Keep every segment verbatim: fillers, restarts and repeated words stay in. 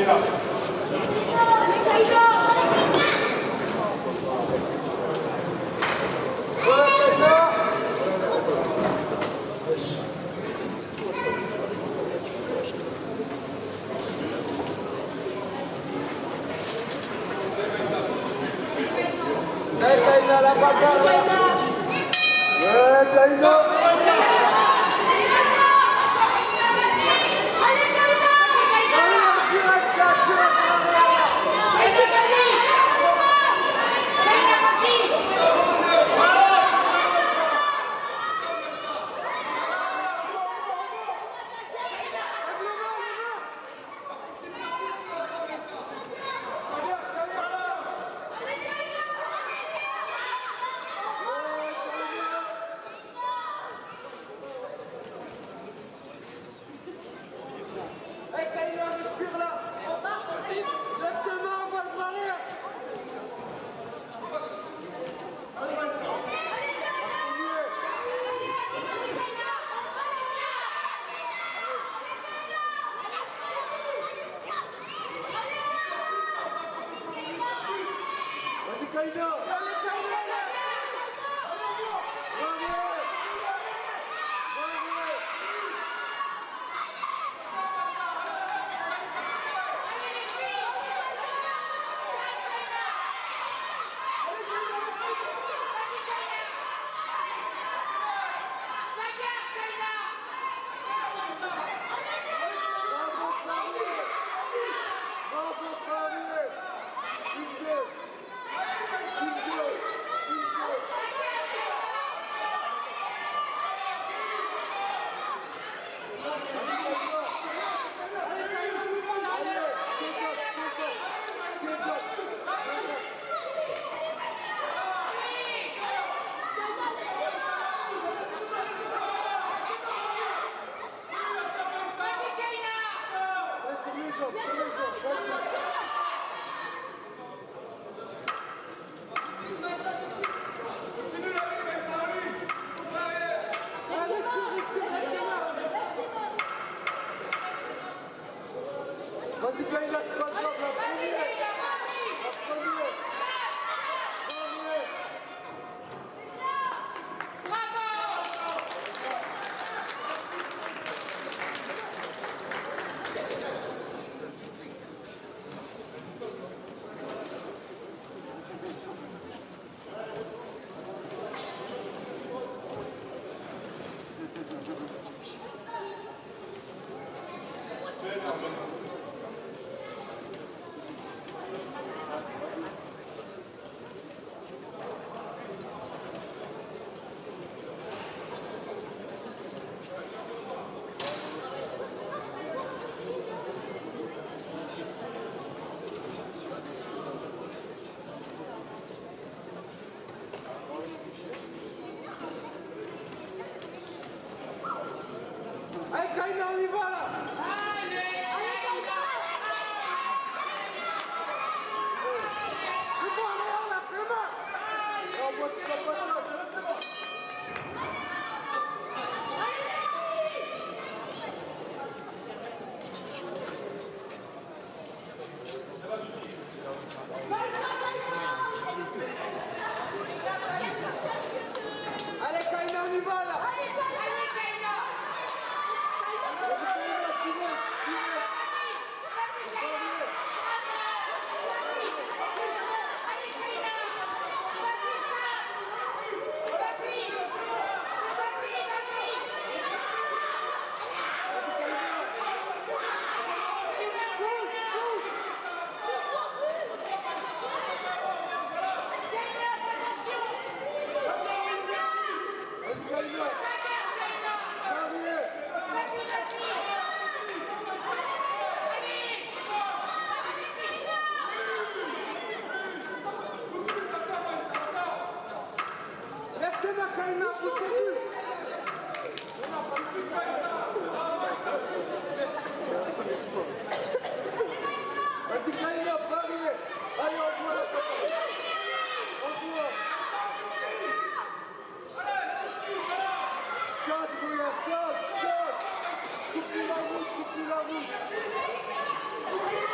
La bagarre. Ouais, Kaina. Vas-y, Kaina, c'est pas grave, la première. La première. Allez, Kaina, on y va là! Allez, allez, Kaina! Le bon, allez, on l'a fait le match! Allez! On voit tout ça pas là! Allez, Kaina, on y va là! Allez, Kaina! Lève-toi, Kaina, pousse-toi plus! Vas-y, Kaina, pas arriver! Allez, on joue là! On joue là! Quatre, Bouillard, quatre, quatre! Coupe-lui la route, coupe-lui la route!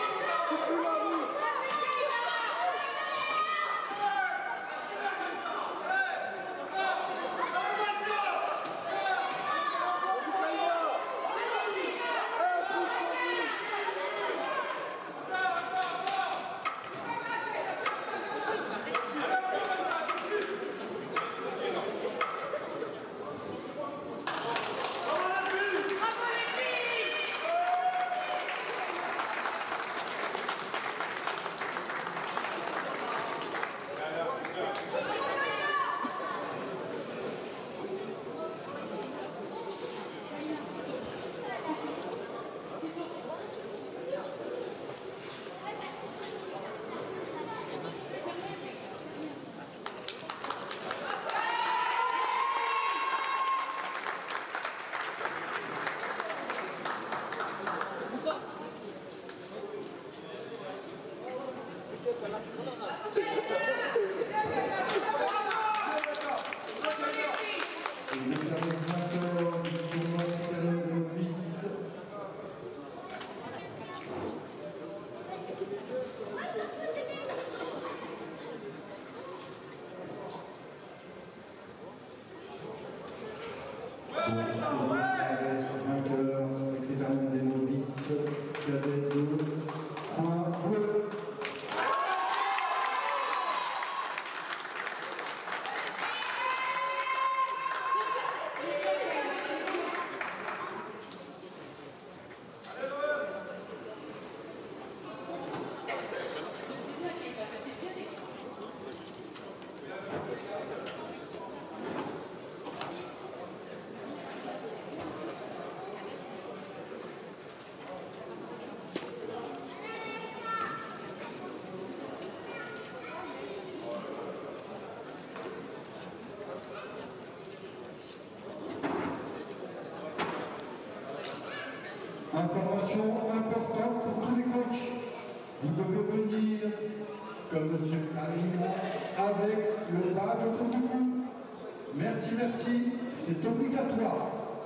Information importante pour tous les coachs. Vous devez venir, comme M. Karim, avec le badge autour du cou. Merci, merci, c'est obligatoire.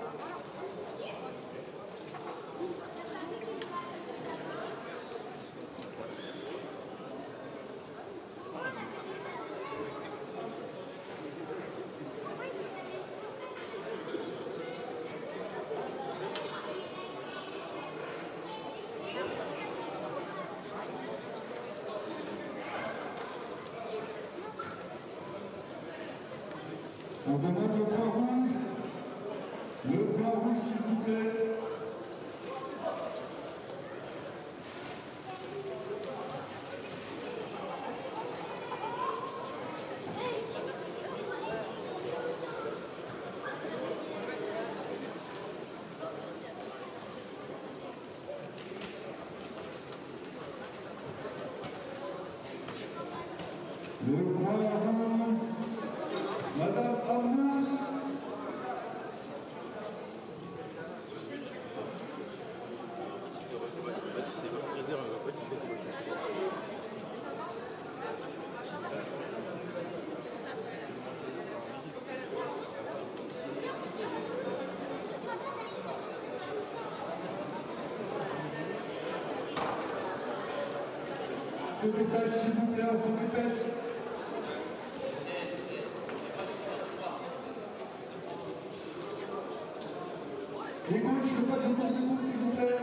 On demande le point rouge. Le point rouge, s'il vous plaît. Le point rouge. Madame Amous. Se dépêche, s'il vous plaît, on se dépêche. Les coachs, le pas autour du cou, s'il vous plaît.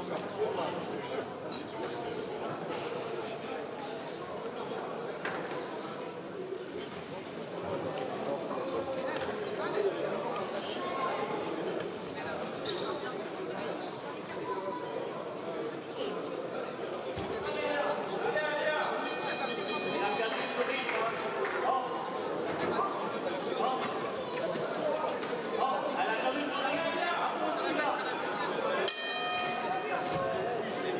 Allez,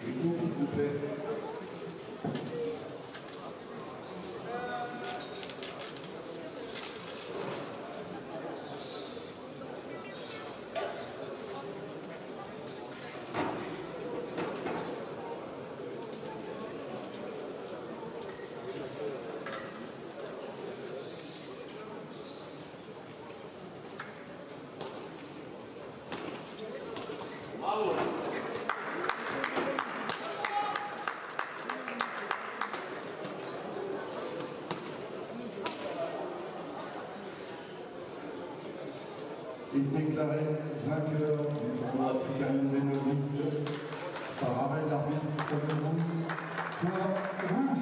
Les groupes, s'il vous plaît. Et déclaré vainqueur du tournoi africain des novices par arrêt d'arbitre point rouge.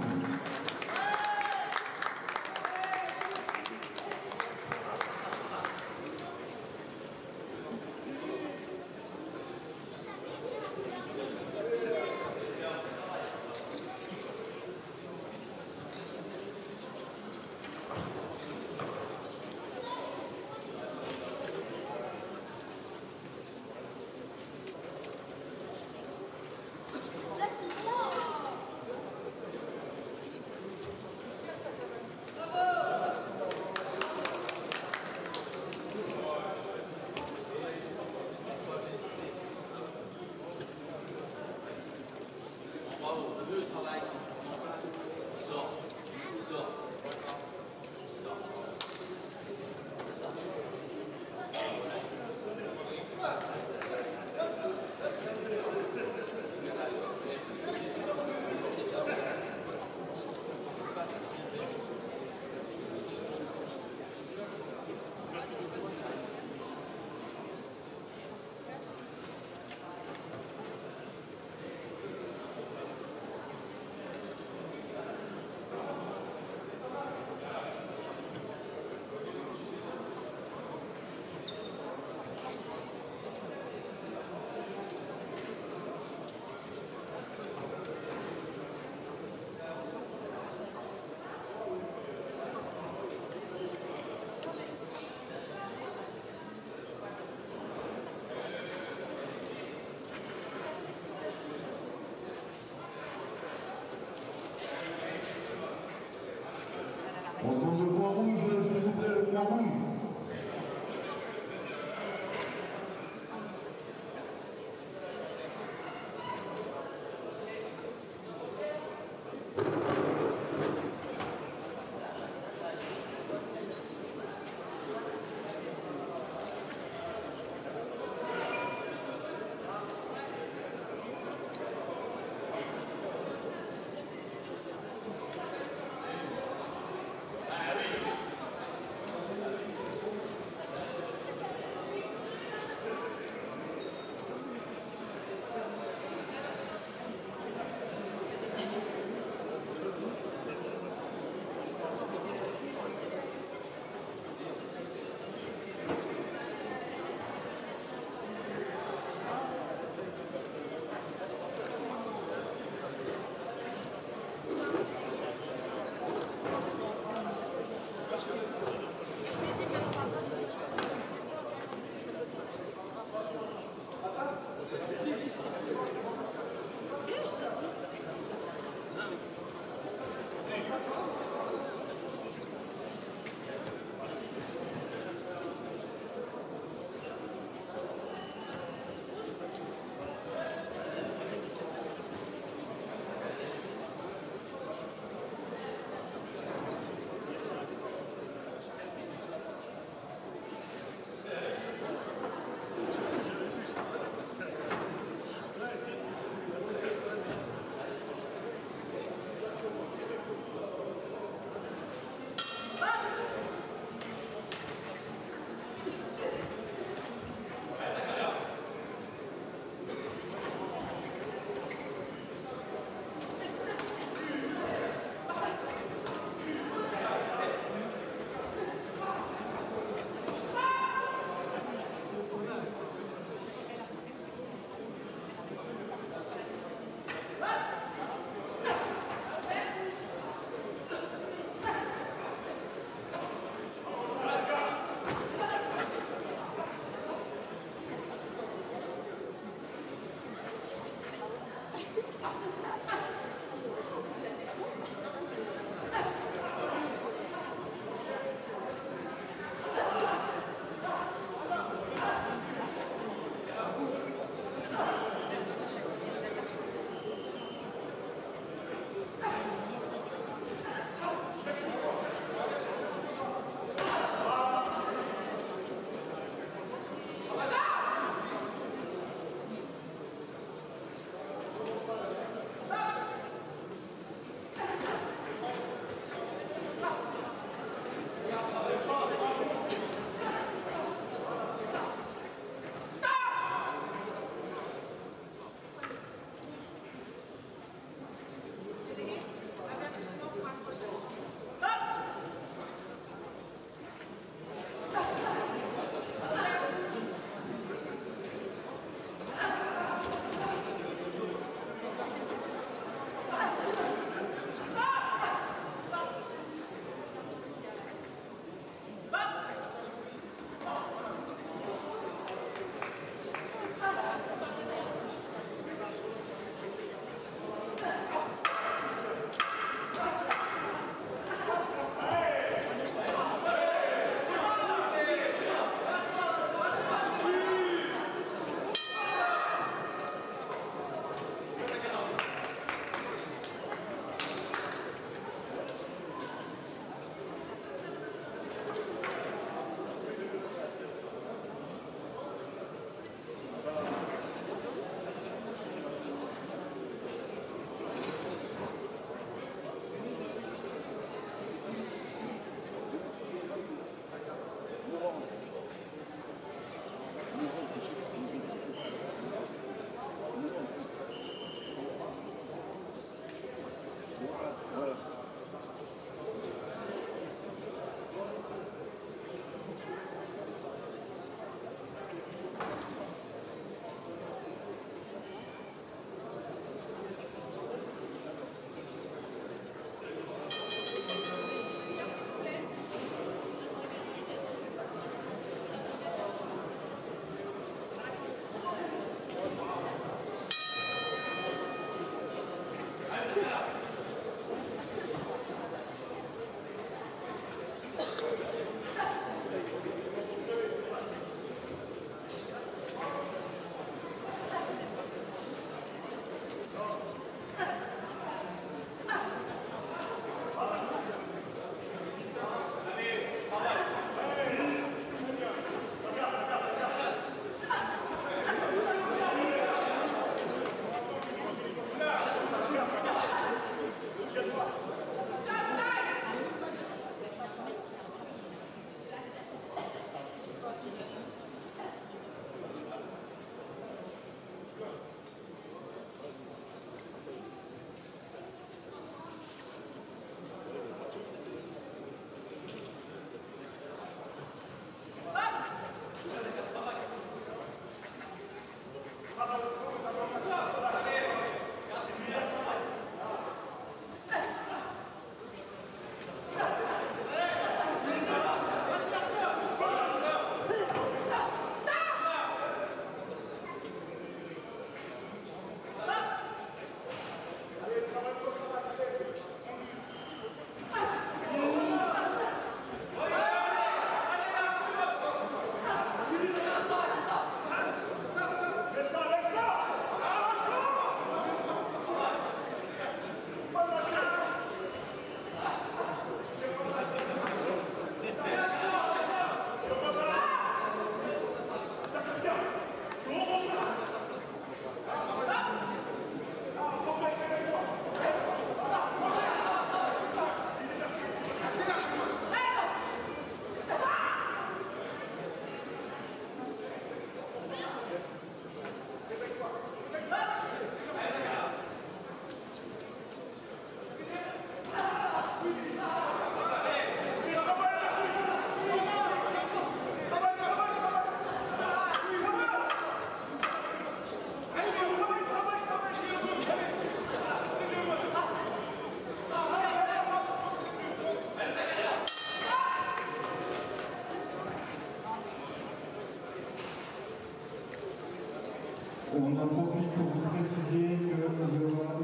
On en profite pour vous préciser qu'il y aura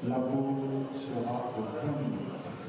La pause sera de vingt minutes.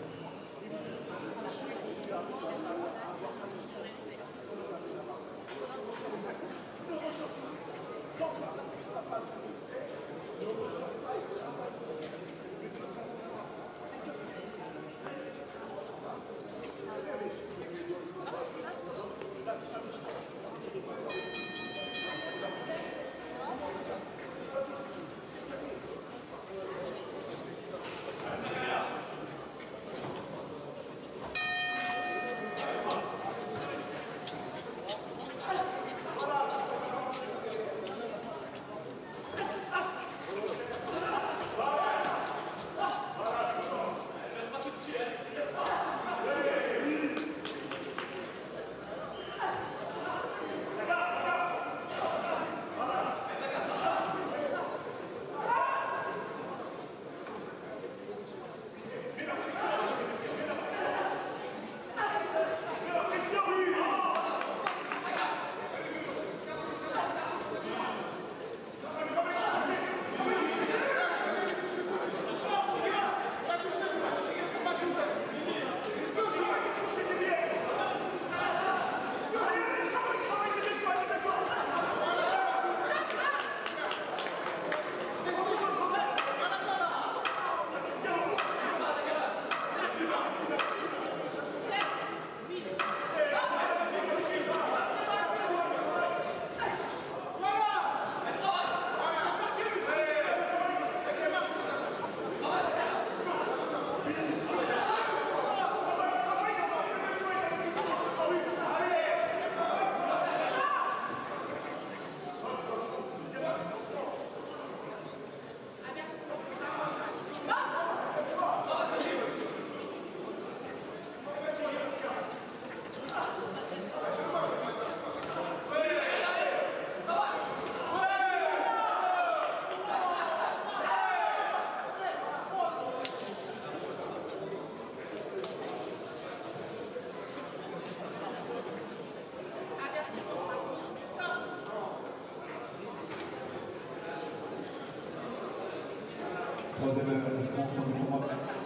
Troisième avertissement sur le combat.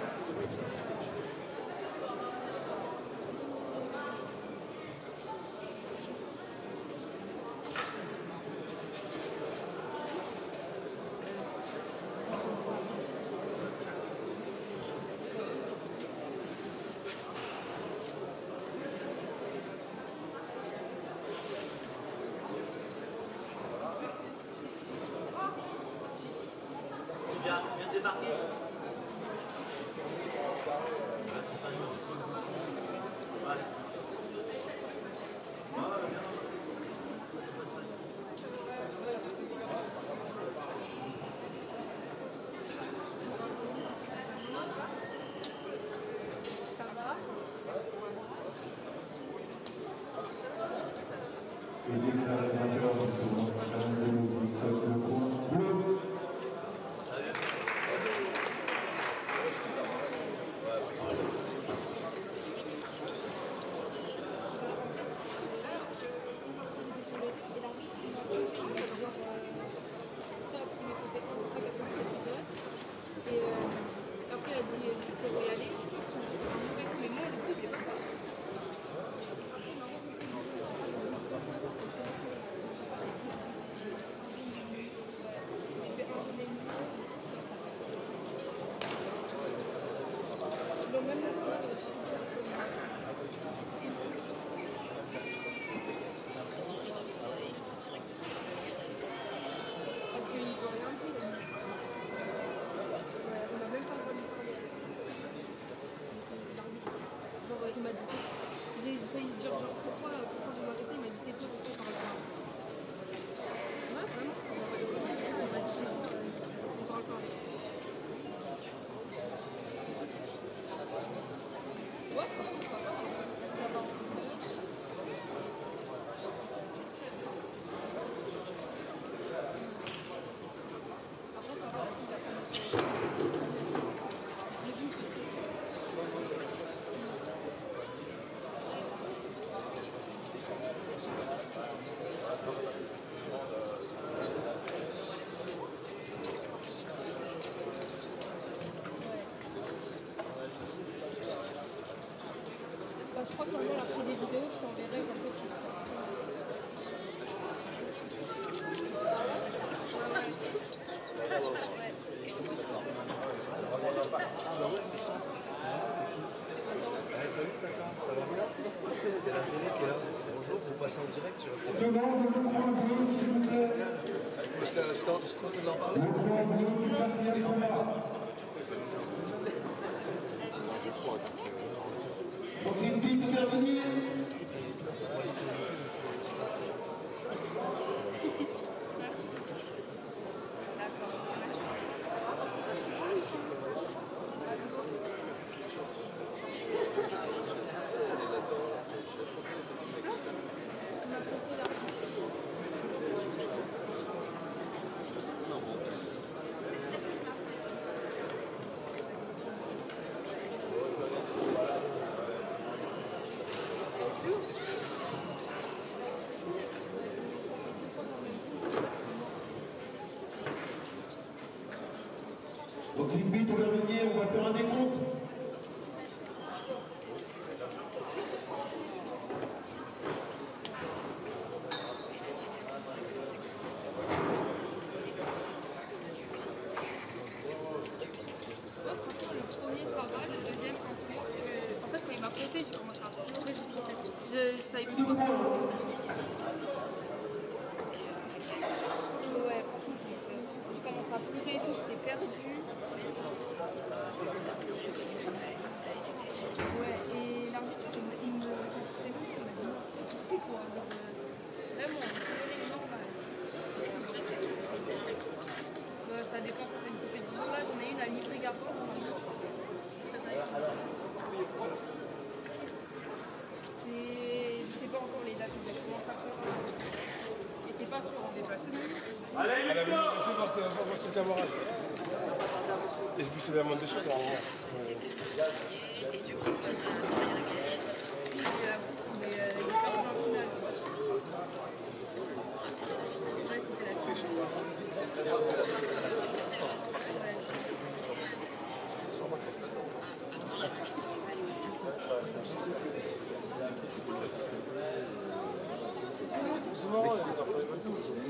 Débarquer. Voilà. Ça va? Et déclaré vainqueur du tournoi Angelo Christophe Lecourt bleu. Et euh, après, elle a dit je peux y aller. Je trouve que c'est un mauvais coup, mais moi, le coup, je l'ai pas fait. Le même moment, parce qu'il ne peut rien dire. Ouais, on n'a même pas le droit de lui parler. Genre, il m'a dit j'ai failli dire genre pourquoi, pourquoi vous m'arrêtez, il m'a dit tais-toi, tais-toi, parle pas. Ouais, vraiment, on m'a dit on parle pas. Ouais, franchement, ça va. Ça va. Après, ça va, il a pas j'ai vu que crois que Samuel a pris des vidéos, je t'enverrai comme ça tu le feras. Salut Tata, ça va bien? C'est la télé qui est là. Bonjour, vous passez en direct sur la télé. Demande le point bleu, s'il vous plaît. Je t'ai- je t'en- je crois que de leur parler. Le point bleu du quatrième combat. Votre invite à intervenir. Donc une bite au verminier, on va faire un décompte. Le premier ça va, le deuxième un peu. En fait quand il m'a compté, j'ai commencé à pleurer, je, je savais plus. Deux fois. Ouais, franchement, je commence à pleurer et tout, j'étais perdue. Ouais, et l'arbitre, il me il me- c'est bon, il m'a dit, explique-toi, genre, euh, vraiment, c'est normal. Ouais, ça dépend quand t'as une compétition. Là, j'en ai une à Livry-Gargan. Et je sais pas encore les dates exactement, ça peut. Et c'est pas sûr en déplacé. Allez, Elle avait juste voir que voir son camarade. Et je poussais la moindre des choses normalement. Si, mais, euh, mais euh, il est pas dans le final. Ouais, c'était la question. C'est marrant, il y a des enfants, ils vont tout.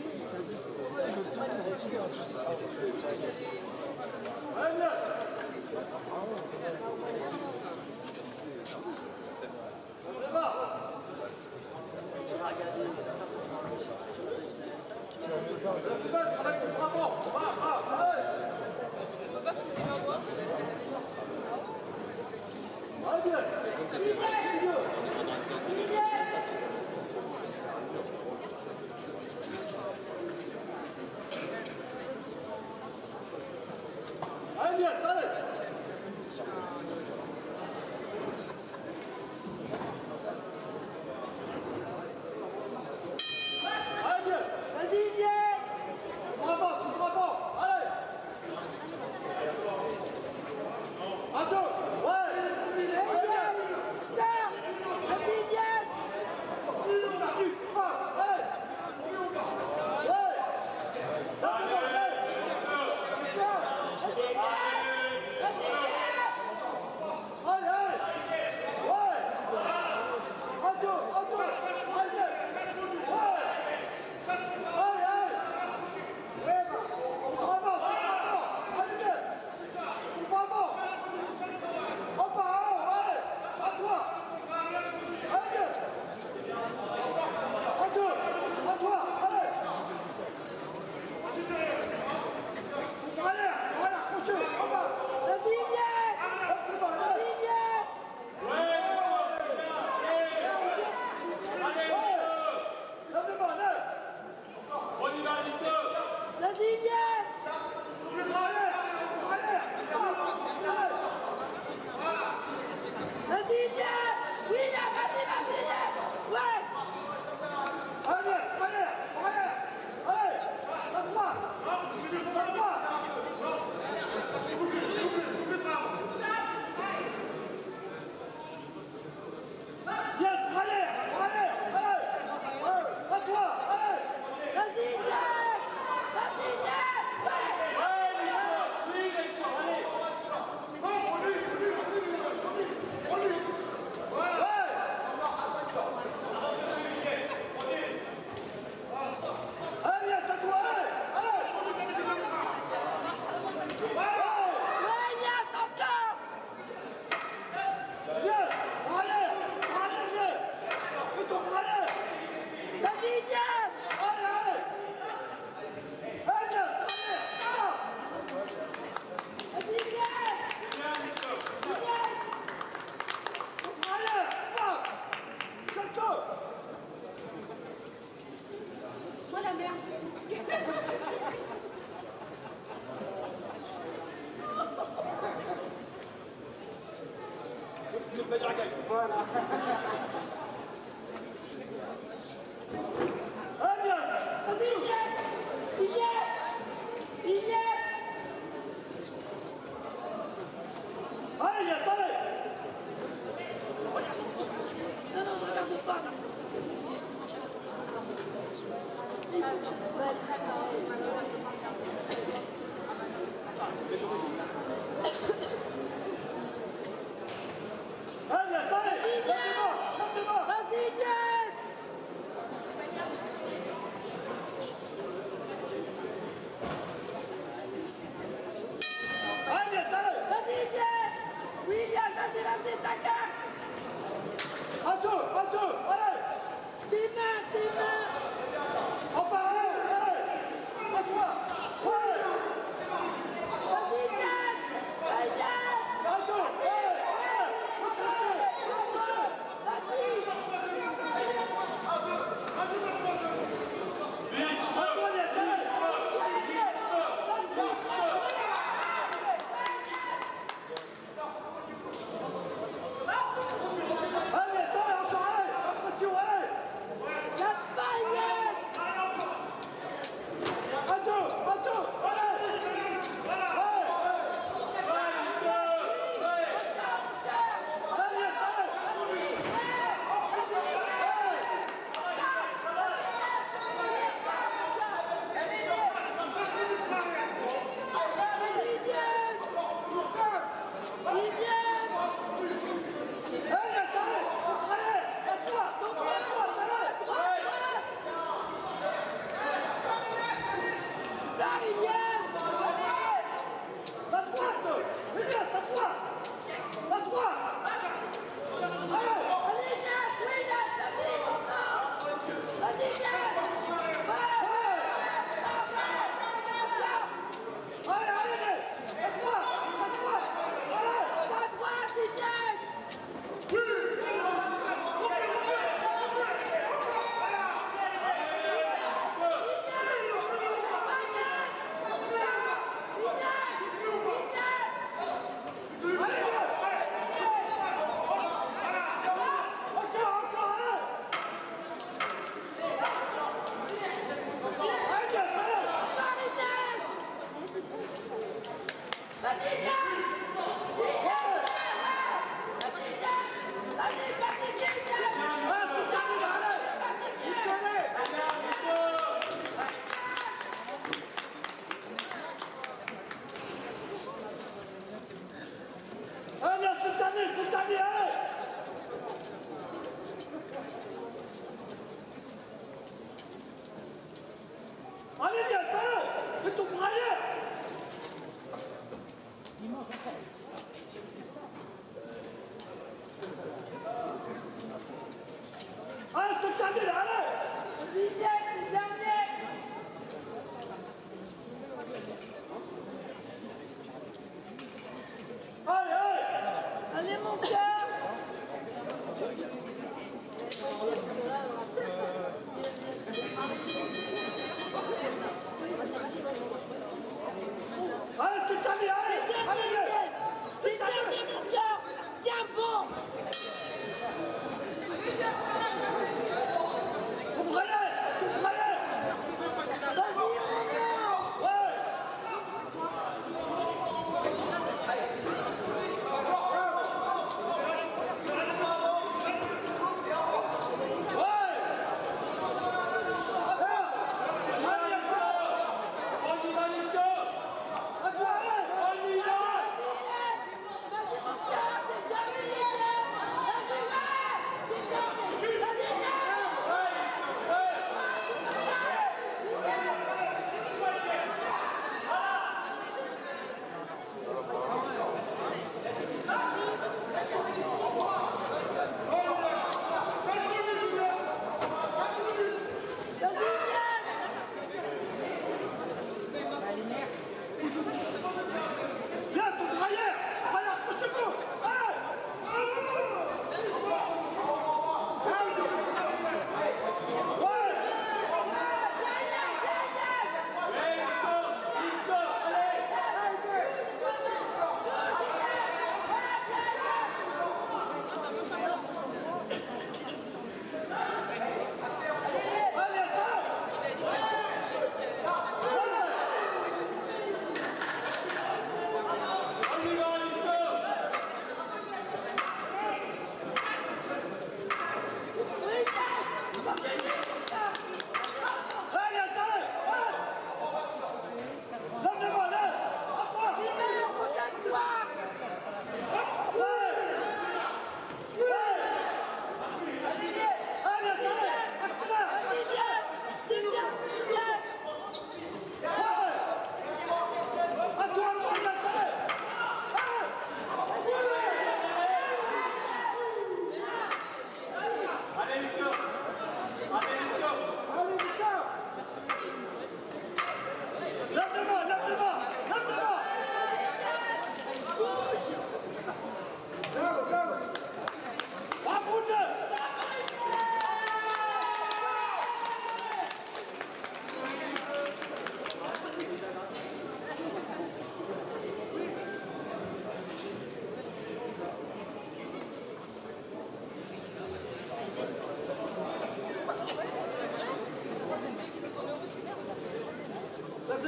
Allez,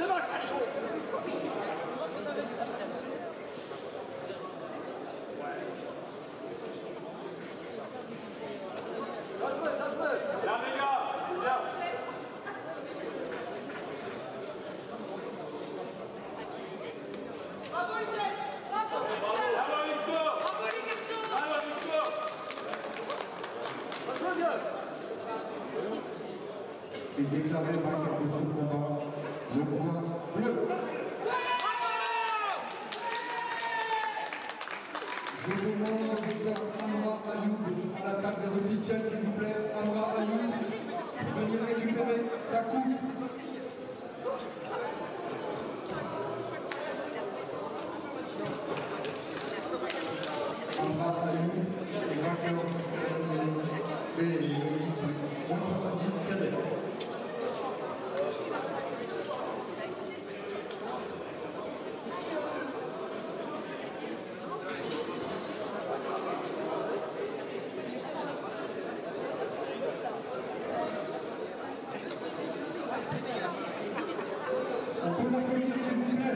Et déclaré vainqueur de ce combat, le point bleu. Je demande au boxeur Amra Ayoub à la table des officiels, s'il vous plaît. Amra Ayoub, venez récupérer ta coupe. Amra Ayoub, vainqueur des moins soixante-dix cadets. On peut l'applaudir s'il vous plaît.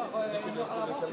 par euh, une heure à l'avance.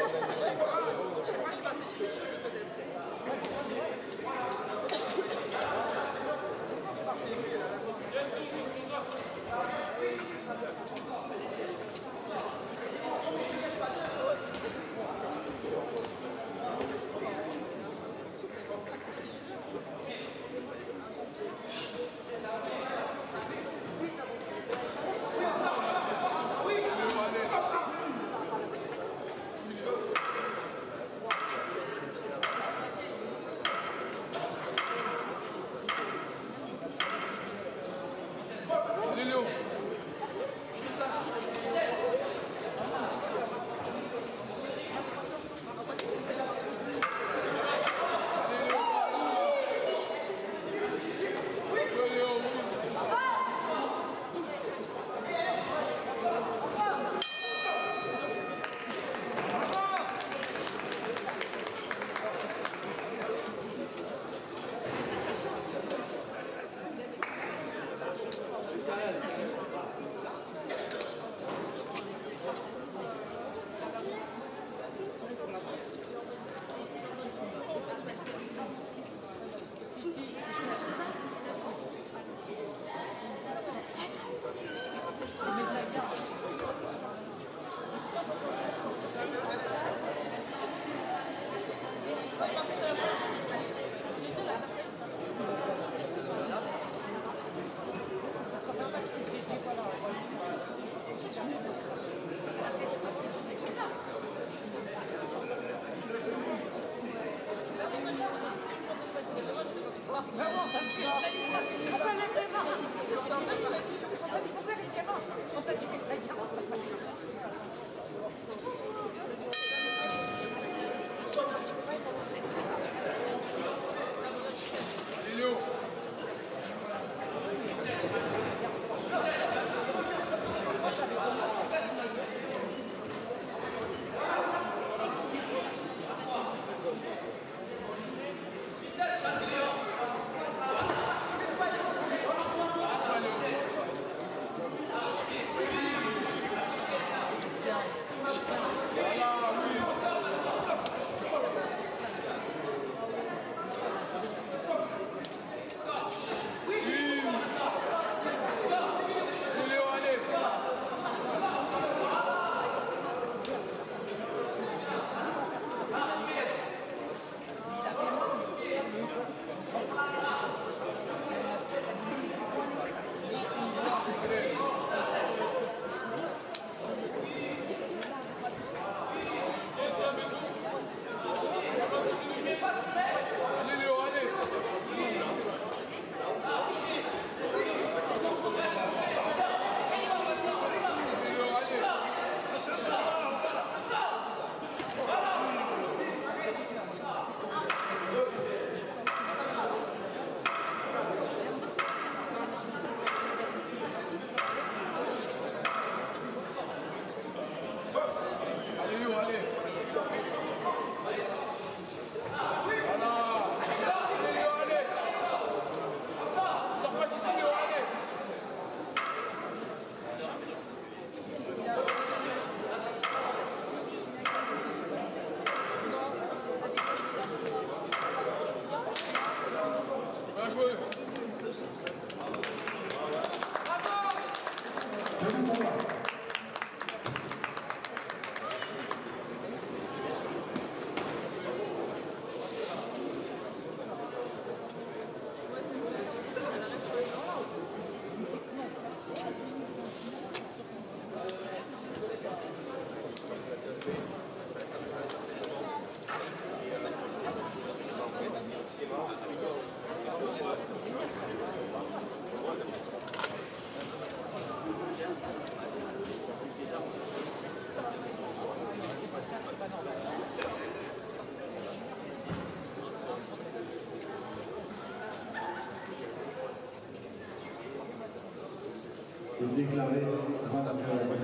est déclaré vainqueur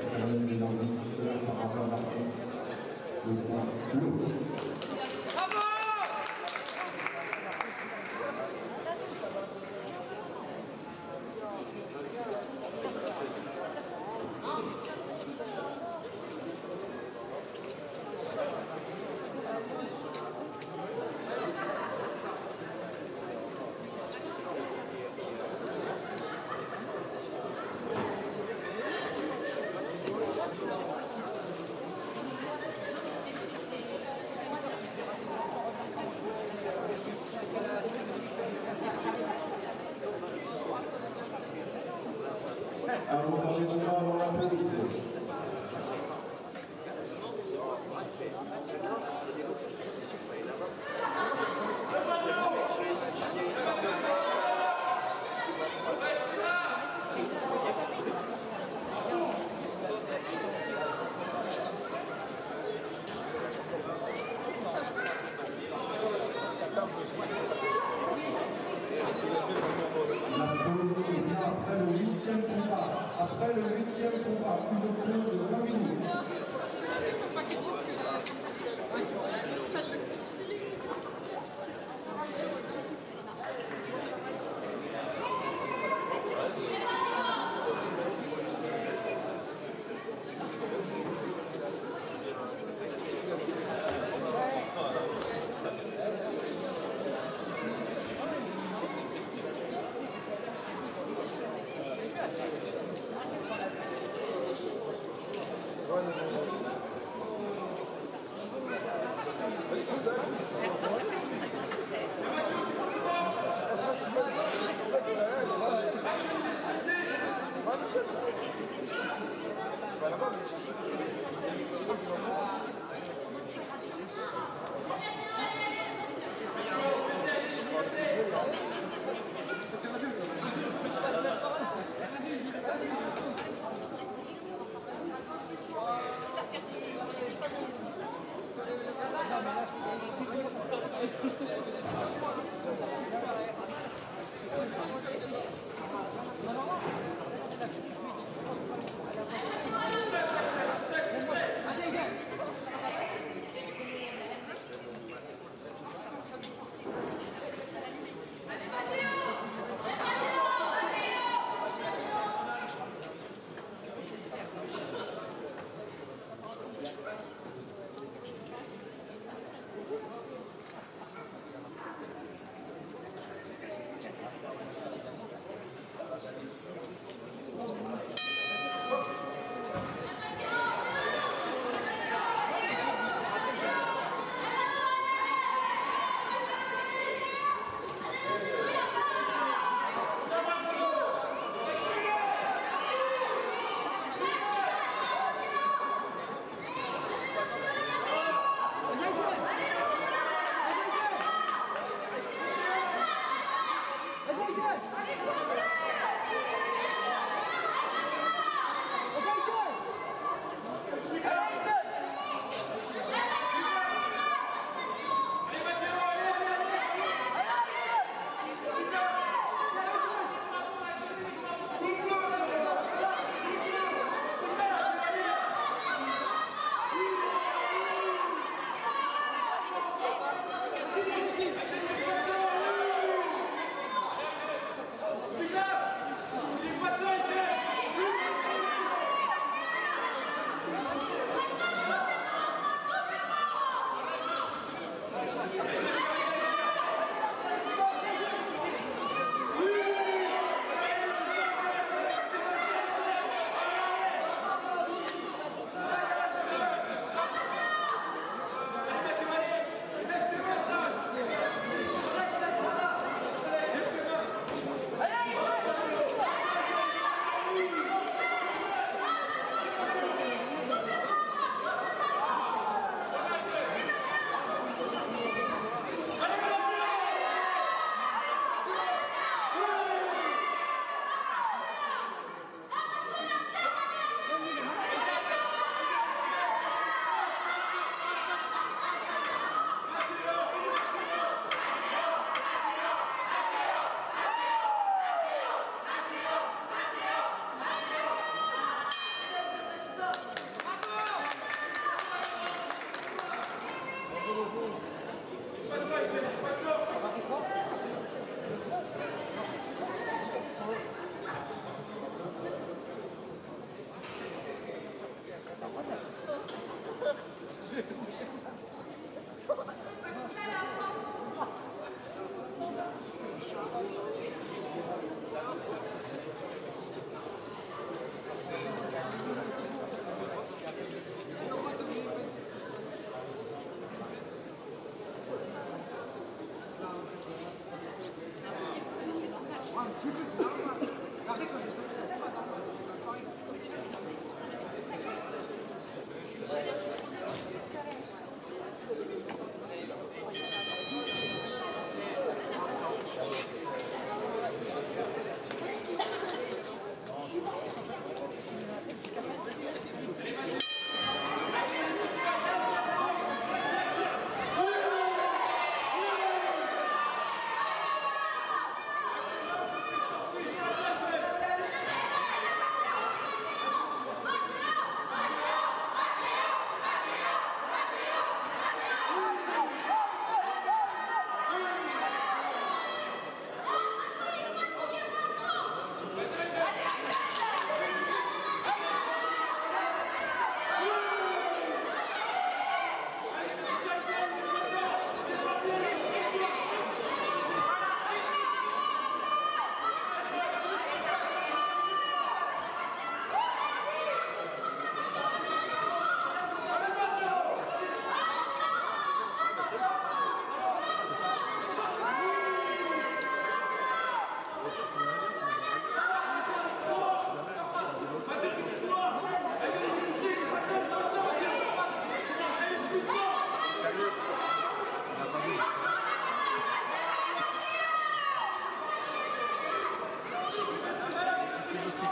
de l'arbitre par rapport à l'article le point l'eau. Avant d'aller au bas avant la pause. La pause est bien après le huitième combat. Après le huitième combat, une pause de vingt minutes. physique.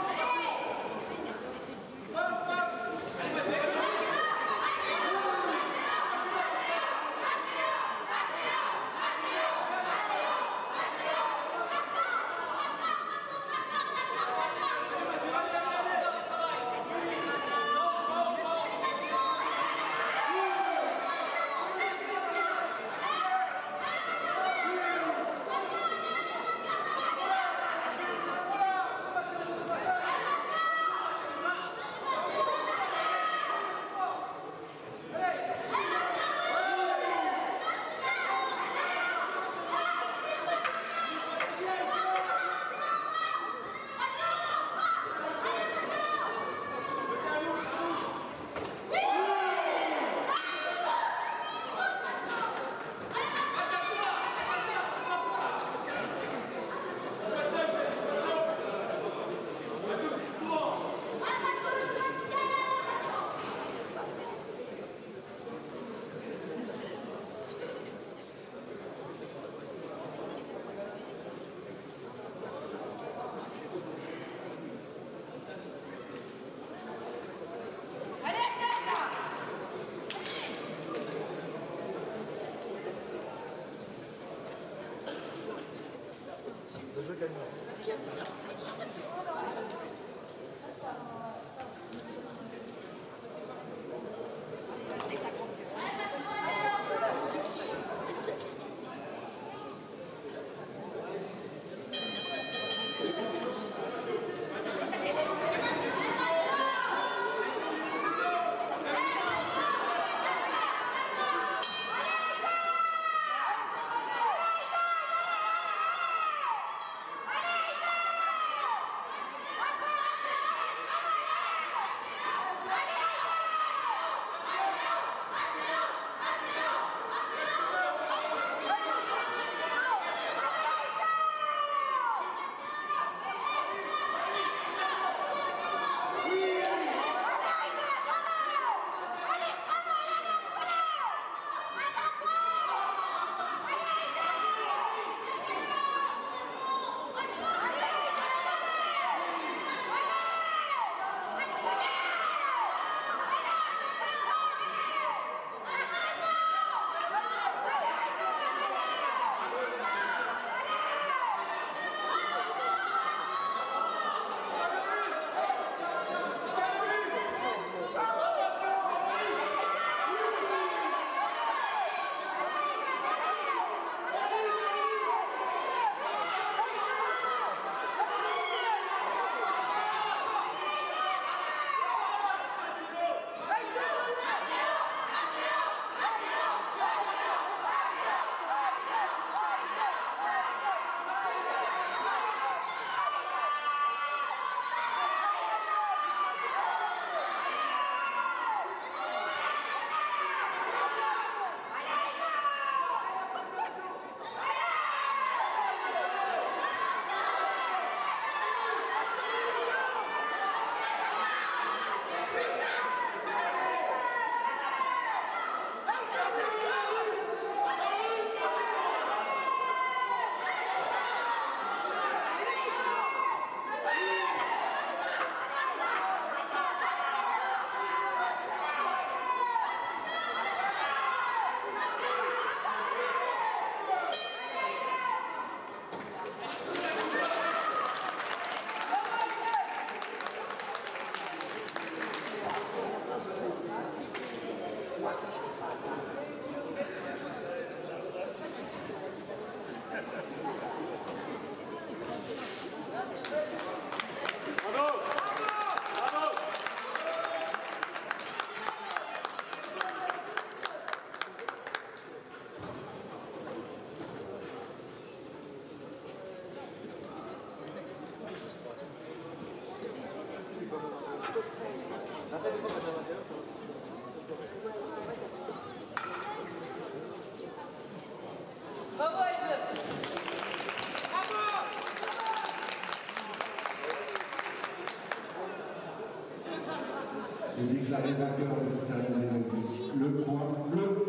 Et déclaré vainqueur de Karim le point bleu.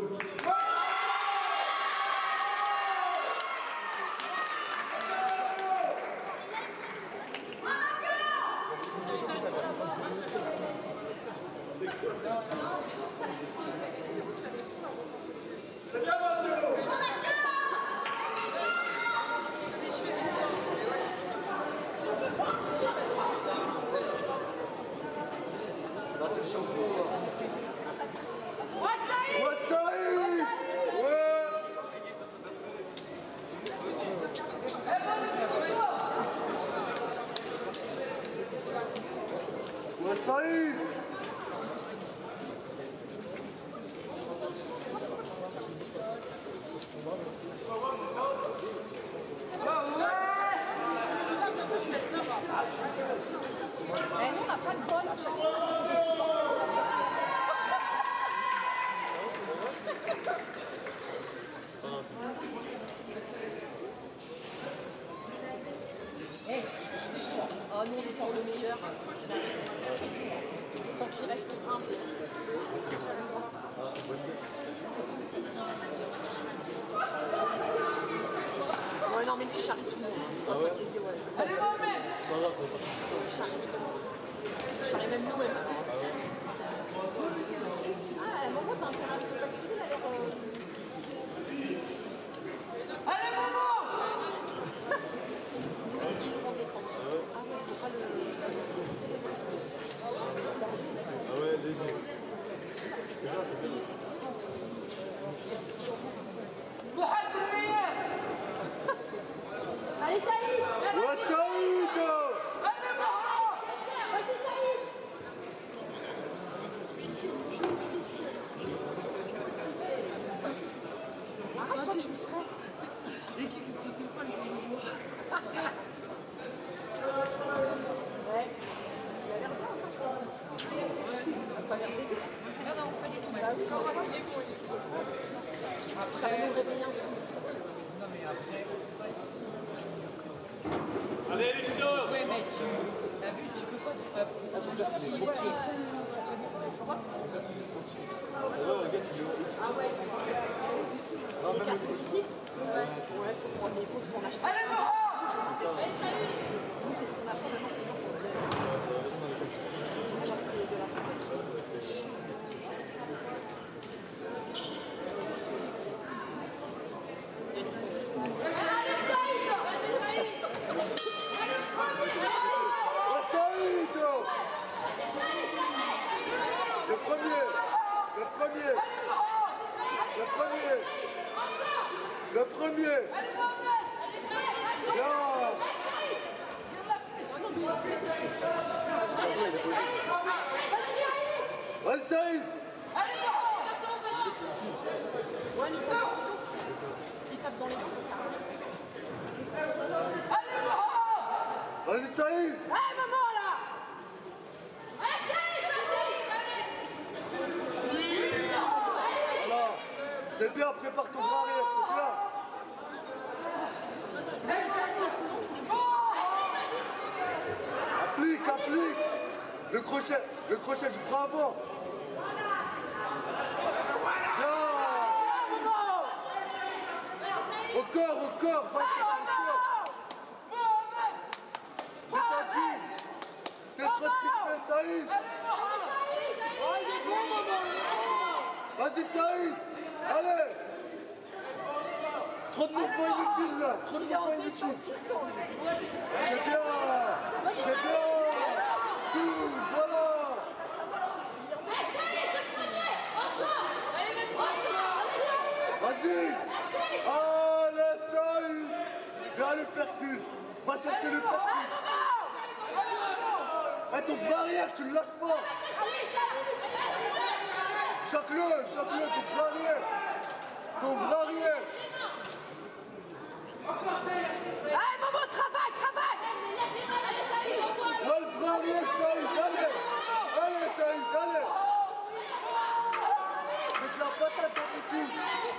Wassaï! Ouais! Wassaï! Eh, nous, on n'a pas de bol à chaque fois. Hey. Oh, nous, on est pour le meilleur. Tant qu'il reste un, il reste. Ouais, non, mais lui, il charrie tout le monde. Faut pas s'inquiéter, ouais. Allez, Mohamed! Il charrie tout le monde. Il charrie même nous-mêmes. Ah, Momo, t'as intérêt à le vacciner, il a l'air... Allez, Momo! Il est toujours en détente. Ah ouais, faut pas le... Ah ouais, léger. Allez, Saïd! Wassaï! Allez, Momo! Vas-y, Saïd! Arrête, je me stresse. Ouais. Il a l'air bien, hein, ça. Pas l'air dégueu. Non, non, pas du tout. Bah oui, non, il est bon, il est bon. Après, ça va nous réveiller un peu. Non, mais après... Allez, les leaders! Ouais, mais tu as vu, tu peux pas... Euh, ah ouais. C'est les casques d'ici? Ouais. Ouais, faut prendre les photos, faut en acheter. Allez, Laurent! Allez, salut! Nous, c'est ce qu'on a fait maintenant, c'est bon, c'est de la compétition. Ils sont fous. Allez, Saïd! Allez, Saïd! Allez, Le premier! Le premier! Le premier! Le premier! Bien! Vas-y, Saïd! Ouais, mais comment c'est donc? S'il tape dans les dents, ça sert à rien. Vas-y, Saïd! Allez, maman, là! Allez, Saïd, vas-y! Voilà. C'est bien, prépare ton bras arrière, c'est bien. Applique, applique. Le crochet, le crochet du bras avant. Bien. Au corps, au corps, va au corps. Détendue. T'es trop crispé, Saïd. Vas-y, Saïd. Allez. Trop de mouvements inutiles là, trop de mouvements inutiles. C'est bien, c'est bien. Tout, voilà. Vas-y. Allez, Saïd. Viens le percule. Va chercher le percule. Eh, ton barrière, tu le lâches pas. Choque-le, choque-le, ton barrière. Ton barrière. Allez, maman, travaille, travaille! Ouais, le barrière, Saïd, allez. Allez, Saïd, allez. Mets de la patate dans tes coups.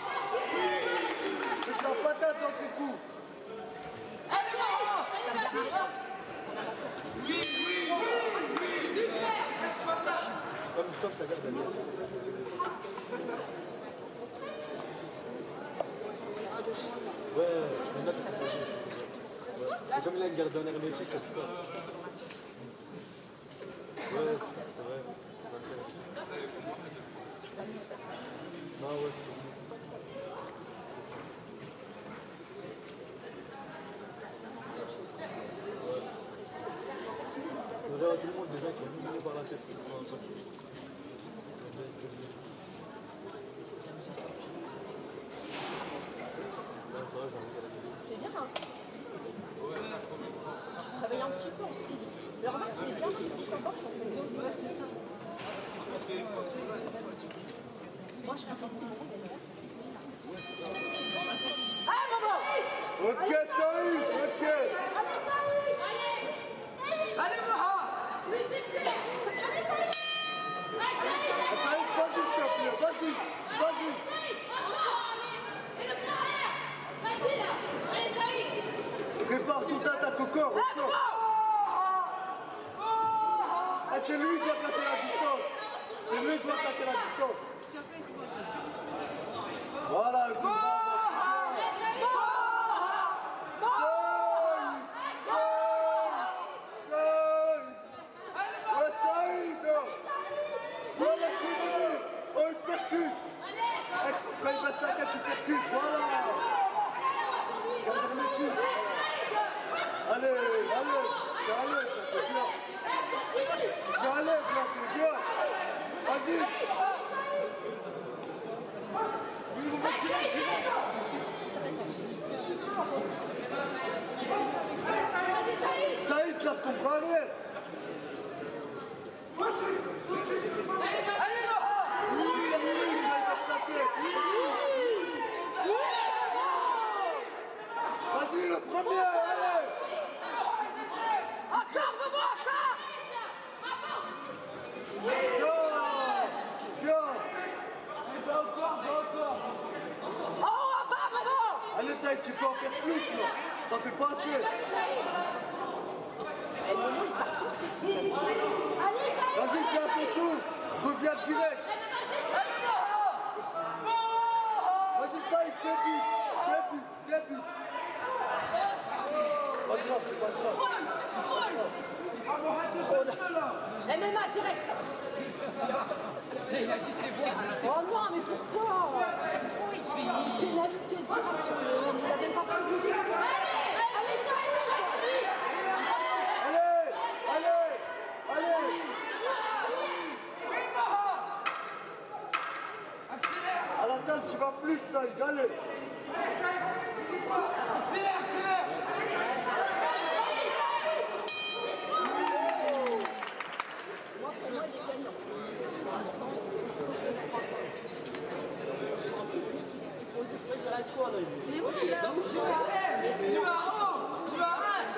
Mets de la patate dans tes coups. Oui, oui, oui, oui. Comme stop, ça gâche la vie. Ouais, je me note, c'est léger. Ouais. Comme il a une garde d'un hermétique, c'est tout ça. Ouais, c'est vrai. Non, ouais, c'est vrai, tout le monde déjà qui est venu par la tête. C'est bien, hein. Je se réveille un petit peu en speed. Le remarque, il est bien plus six cents box en fait. Ouais, c'est ça. Moi, je suis un peu plus bon. Ah, maman! Ok, Saïd, ok. Allez, Saïd! Allez, Moha! Allez, Saïd! Saïd, vas-y, s'il te plaît, vas-y, vas-y. Prépare toute attaque au corps, au corps. Ah, c'est lui qui doit attaquer la distance. C'est lui qui doit attaquer la distance. Voilà, un coup de bras. Oh, il percute. Quand il va saquer, tu percutes. Voilà. Allez, allez, allez, allez, allez, viens. Vas-y. Saïd, lâche ton bras, allez. Vas-y, le premier, allez. Encore, maman, encore! Viens, viens. Va encore, va encore! Oh, en bas, maman! Allez, Saïd, tu peux en faire plus, là. T'en fais pas assez. Allez, Saïd! Eh, maman, il part tout, c'est cool. Allez, Saïd! Vas-y, c'est un peu tout. Reviens direct. Vas-y, Saïd, début, début, début. Pas grave, c'est pas grave. M M A direct! Il a dit c'est bon. Oh non, mais pourquoi? Pénalité direct. Il a même pas pris de musique. Allez, allez, Saïd, vas-y! Allez, allez, allez. À la salle, tu vas plus, Saïd, allez. Accélère, accélère. Moi, pour moi, il est gagnant. Pour l'instant, sauf si c'est pas encore. En technique, il est plus posé. Je dirais quoi, là? Il est bon, il a un Tu vas à elle, tu vas en haut, tu vas à elle.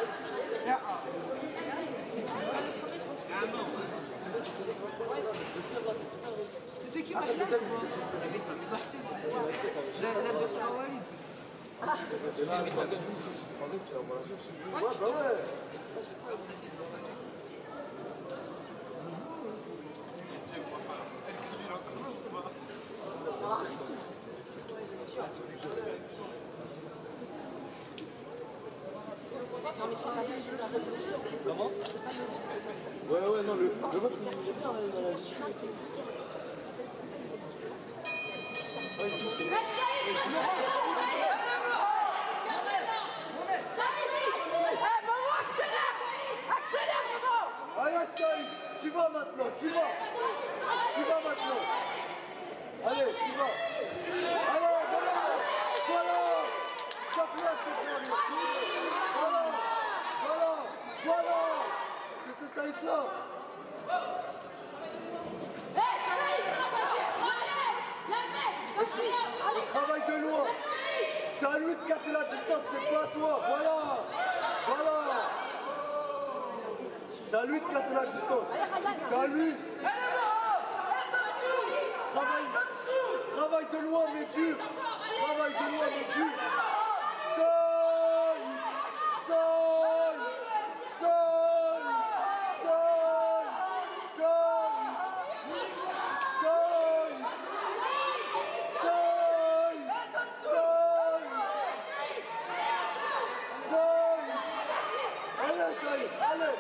C'est qui Marianne? L'adversaire à Walid. Ouais, bah ouais. Non, mais c'est pas lui, c'est la révolution. Comment? C'est pas le vote. Ouais, ouais, non, le, le vote. Allez, Saïd, tu vas maintenant, tu vas. Tu vas maintenant. Allez, tu vas. Allez, voilà. Voilà. Ça place, c'est pour lui. Voilà. Voilà. Voilà. C'est ce Saïd-là. Travail de loin. C'est à lui de casser la distance, c'est pas à toi. Voilà. Voilà. C'est à lui de casser la distance. C'est à lui. Travail, travail de loin, mais dur. Travail de loin, mais dur. Sol. Sol. Sol. Sol. Sol. Sol. Sol. Sol. Sol. Allez, Saïd, allez.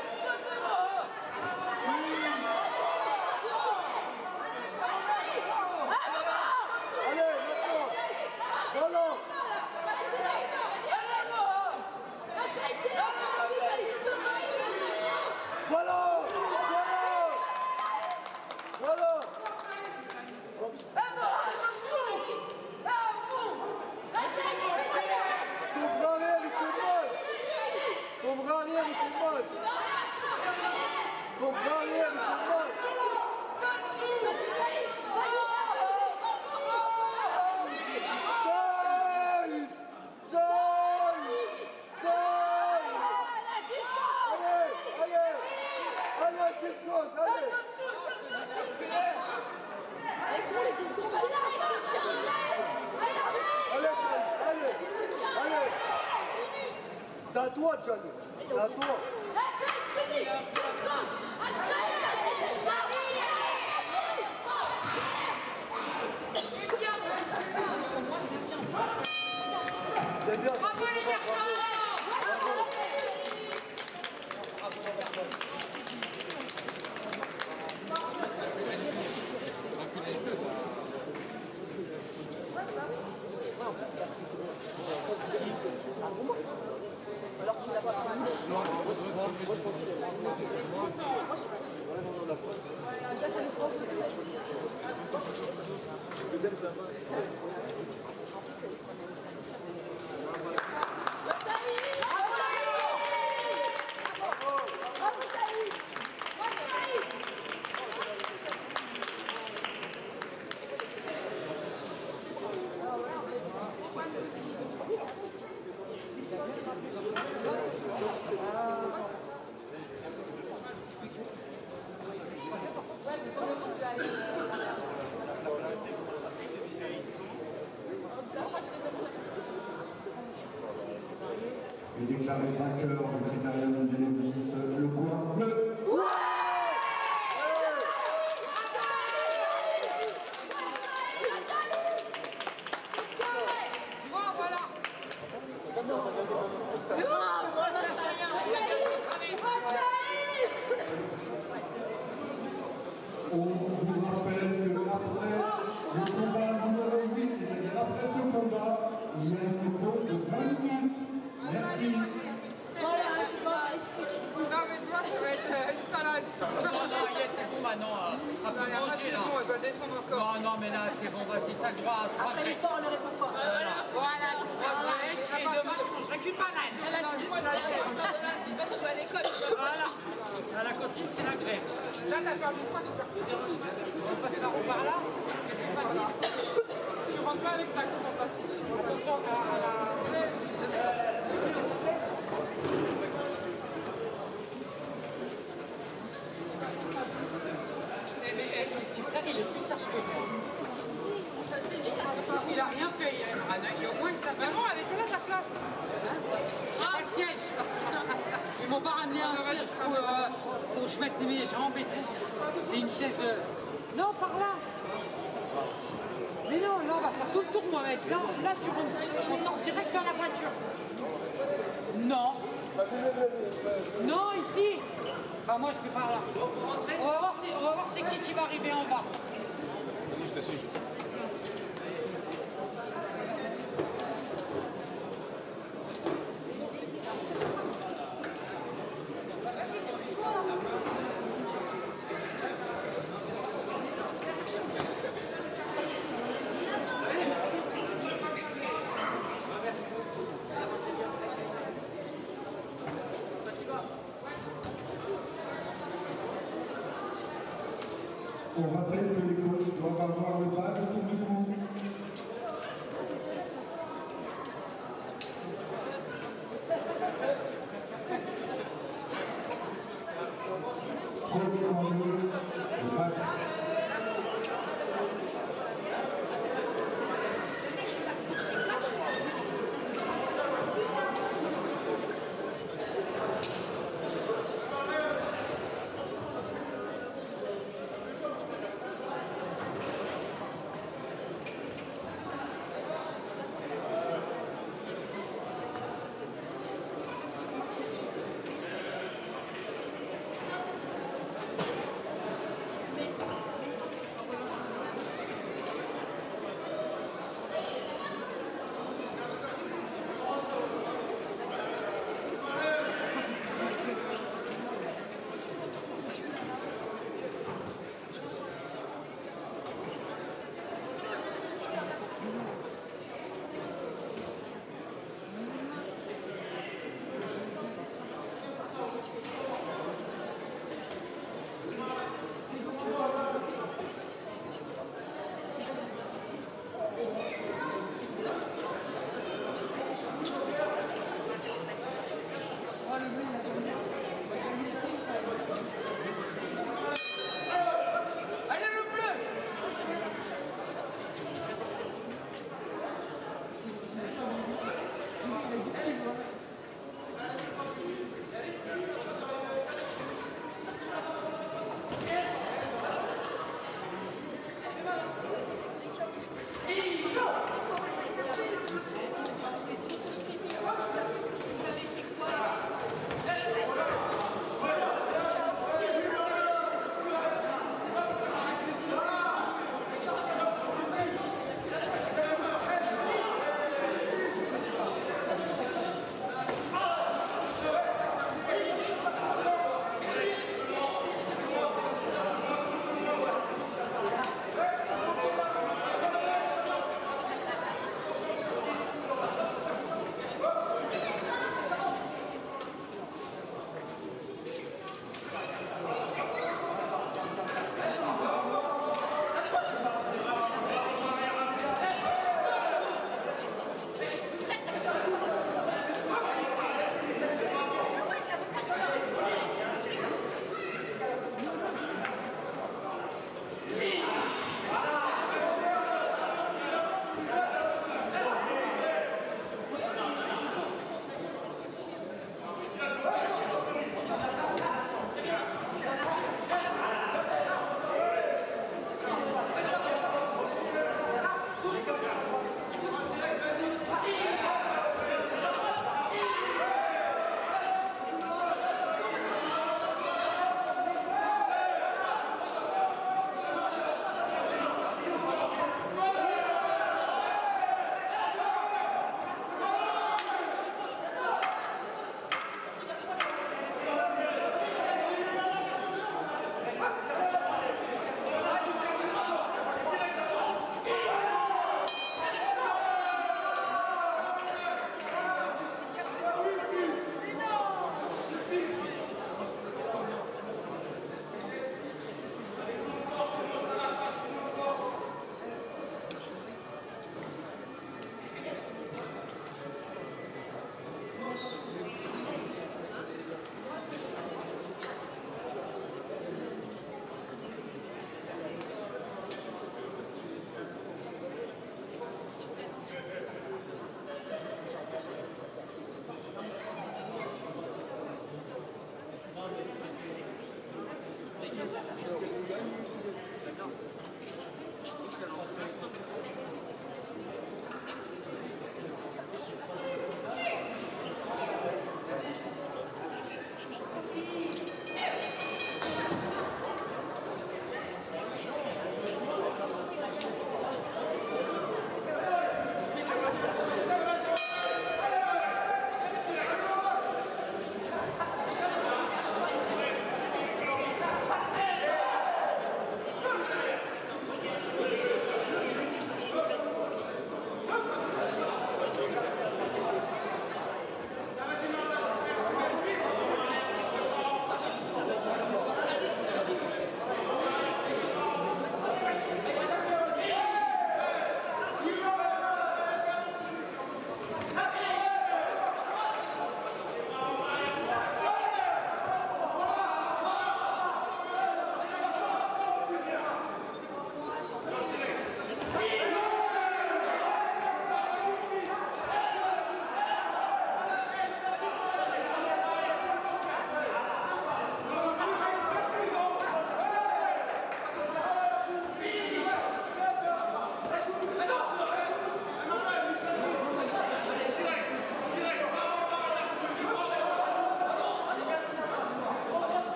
Allez, maintenant. Voilà. dix secondes, allez. Laisse-moi les dix secondes. Allez, Allez, allez, allez. C'est à toi, Johnny. C'est à toi. C'est bien. Bravo les garçons. Alors qu'il n'a pas fait Et déclaré vainqueur du critérium de novice, le coin bleu. On vous rappelle que après le combat numéro huit, c'est-à-dire après ce combat, il y a une pause de vingt minutes. Merci. Non, mais toi, ça va être euh, une salade. Non, non, yes, c'est bon maintenant. Euh, après Il y a pas manger de là. bon, elle doit descendre encore. Non, non, mais là, c'est bon, vas-y, t'as le droit à trois Après tricks. l'effort, on n'aurait pas fort. Voilà. Voilà, c'est ça. Trois tricks, et demain, tu mangeras qu'une banane. Elle a dit, moi, dans la tête. Voilà. À la cantine, c'est la grève. Là, t'as perdu ça, tu perds. On passe par par là. C'est plus facile. Tu rentres pas avec ta coupe en plastique, tu rentres comme ça à la... Mais, mais eh, ton petit frère, il est plus sage que moi. Il a rien fait, Imran. Il au moins, il savait. Maman, elle était là, ta place. Ah, le siège. Ils m'ont pas ramené un siège pour, euh, pour que je mette mes jambes et tout. C'est une chaise... euh, Non, par là. Mais non, là, on va faire tout le tour, moi, mec. Là, là tu rentres, on sort direct dans la voiture. Non. Non, ici. Bah, moi, je vais par là. On va voir, c'est- on va voir c'est qui qui va arriver en bas. On rappelle que les coachs doivent avoir le badge autour du cou. Coach en bleu, le badge.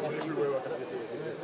casser les couilles, ouais, on va casser les couilles.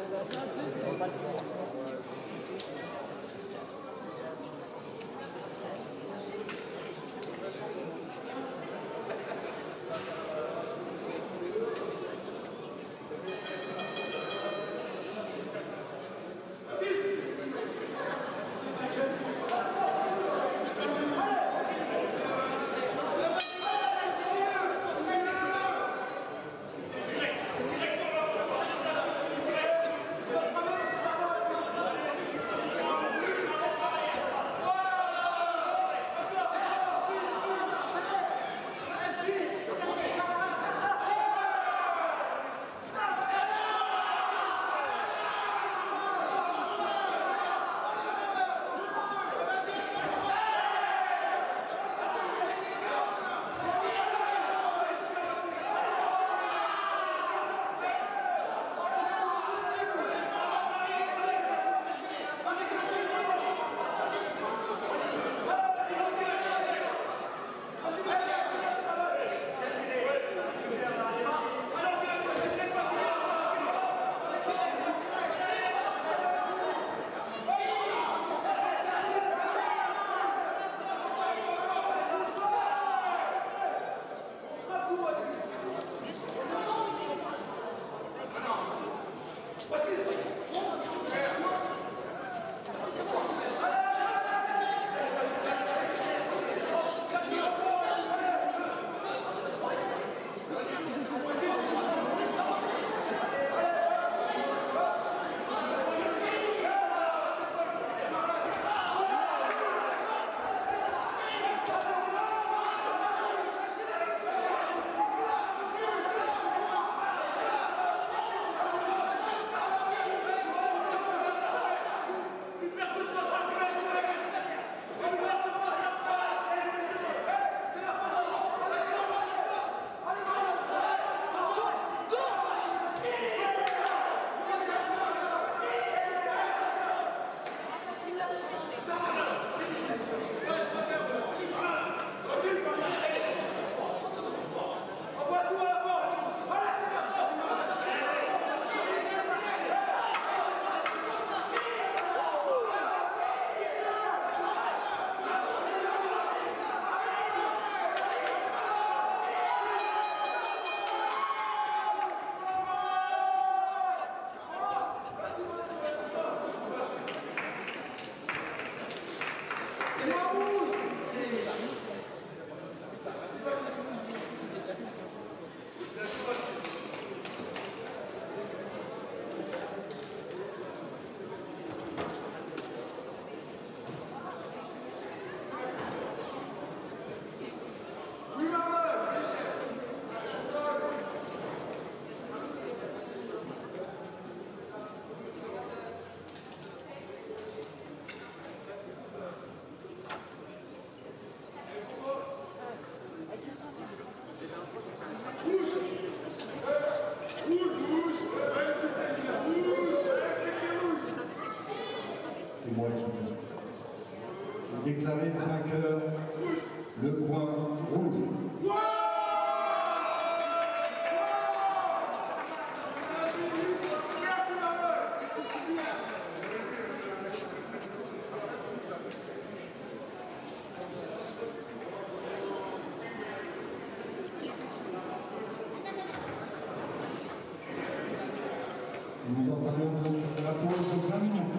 Déclaré vainqueur, le coin rouge. Nous entamons la pause de vingt minutes.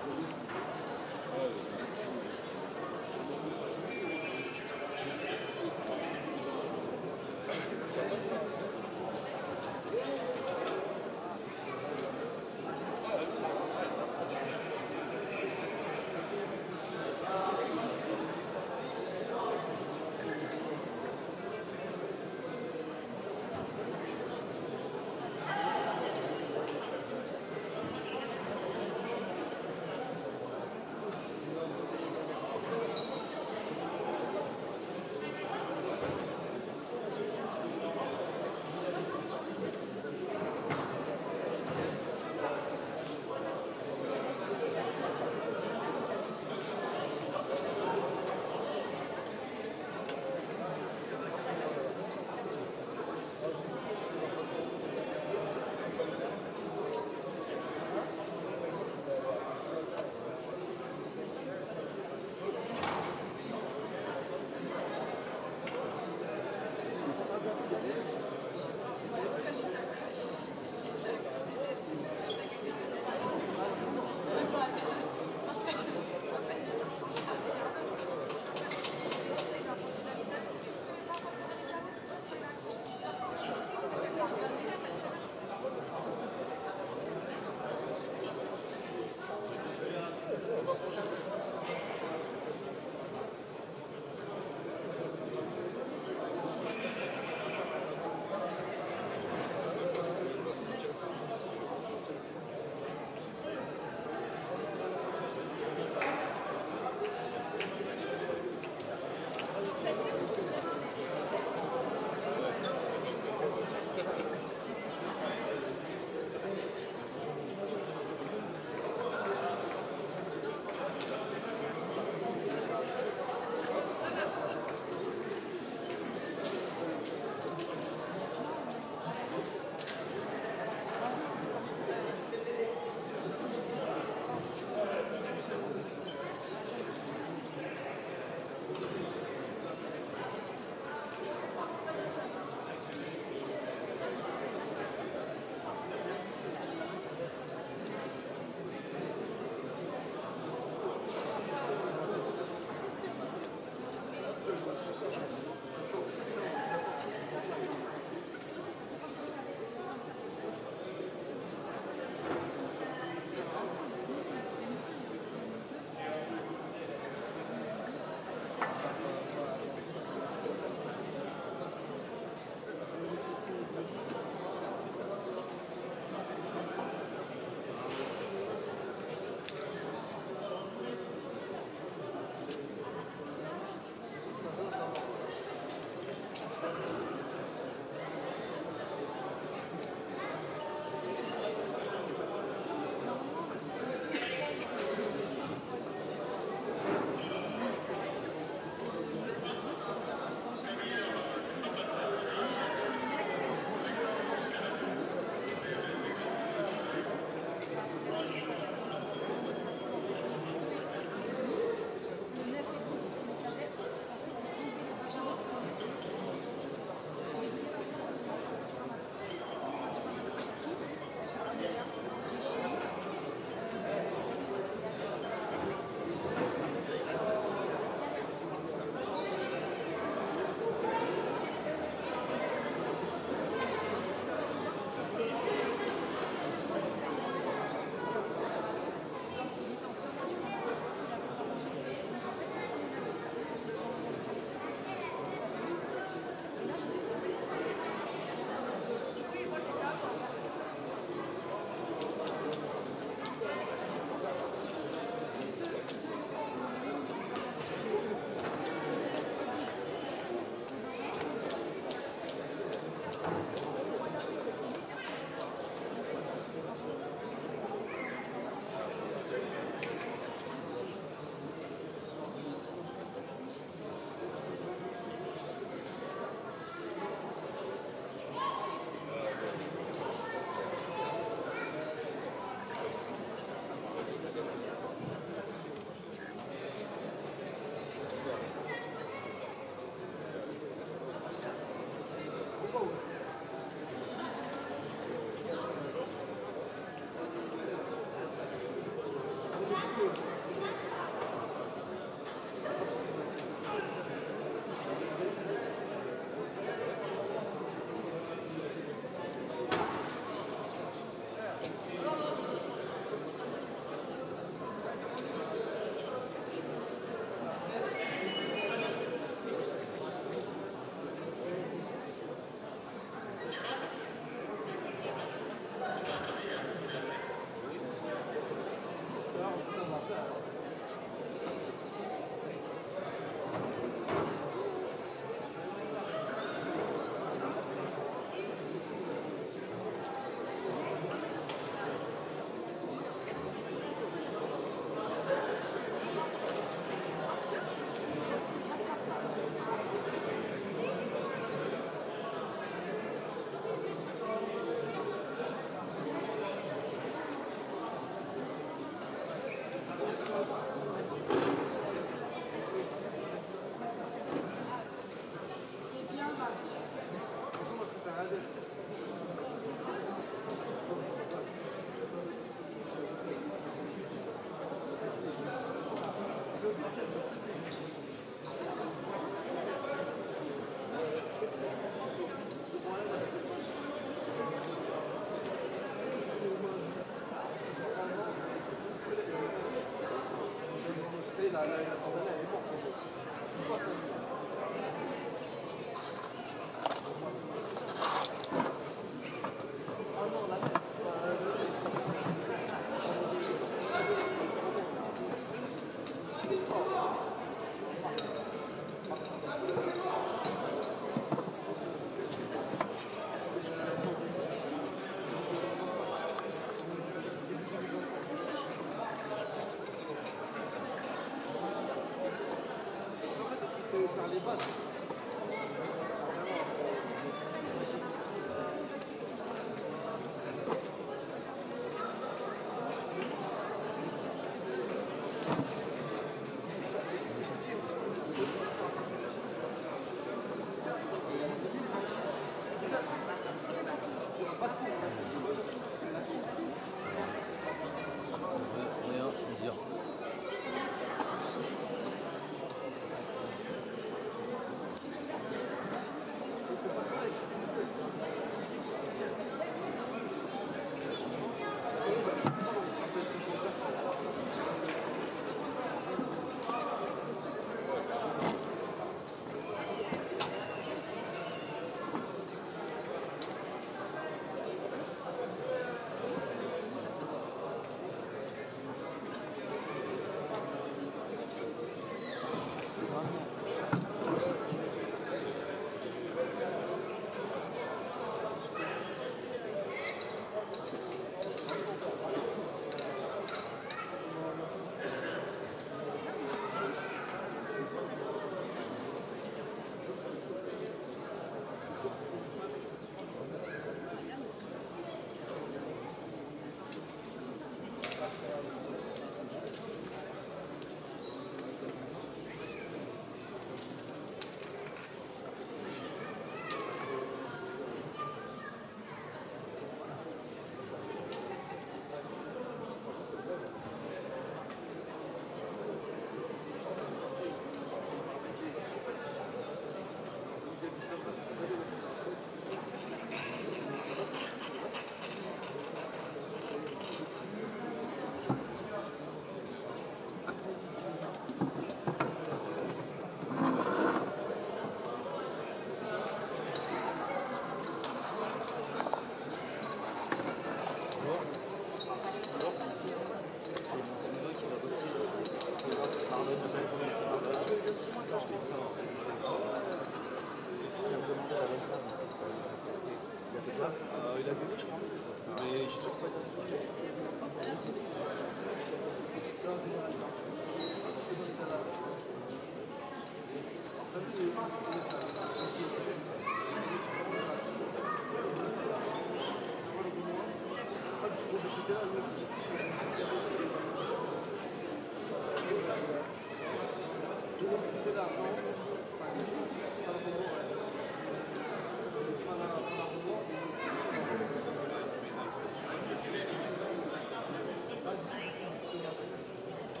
Allez,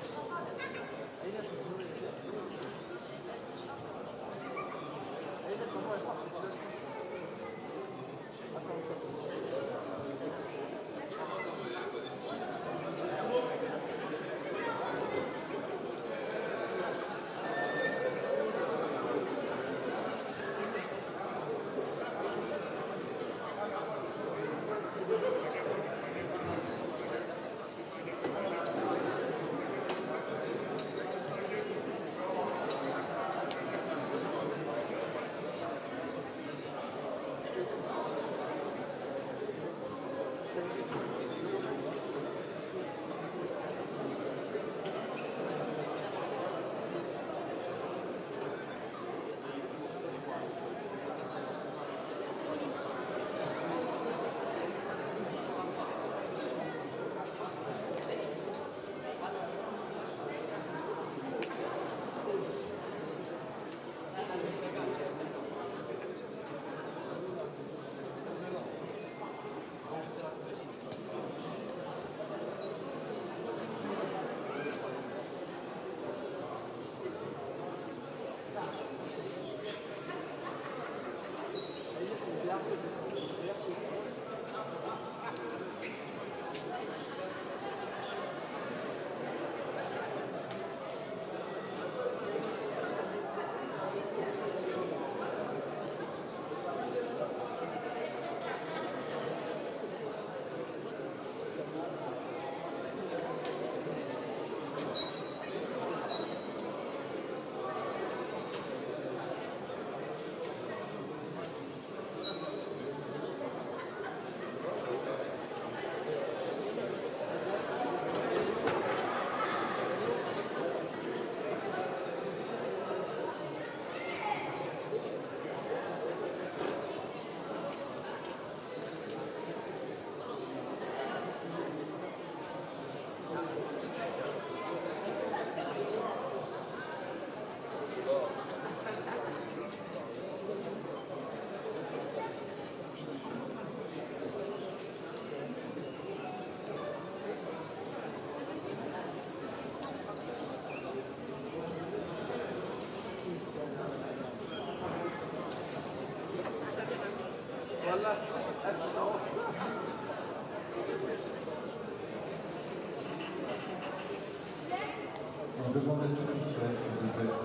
On demande d'être satisfait, s'il vous plaît.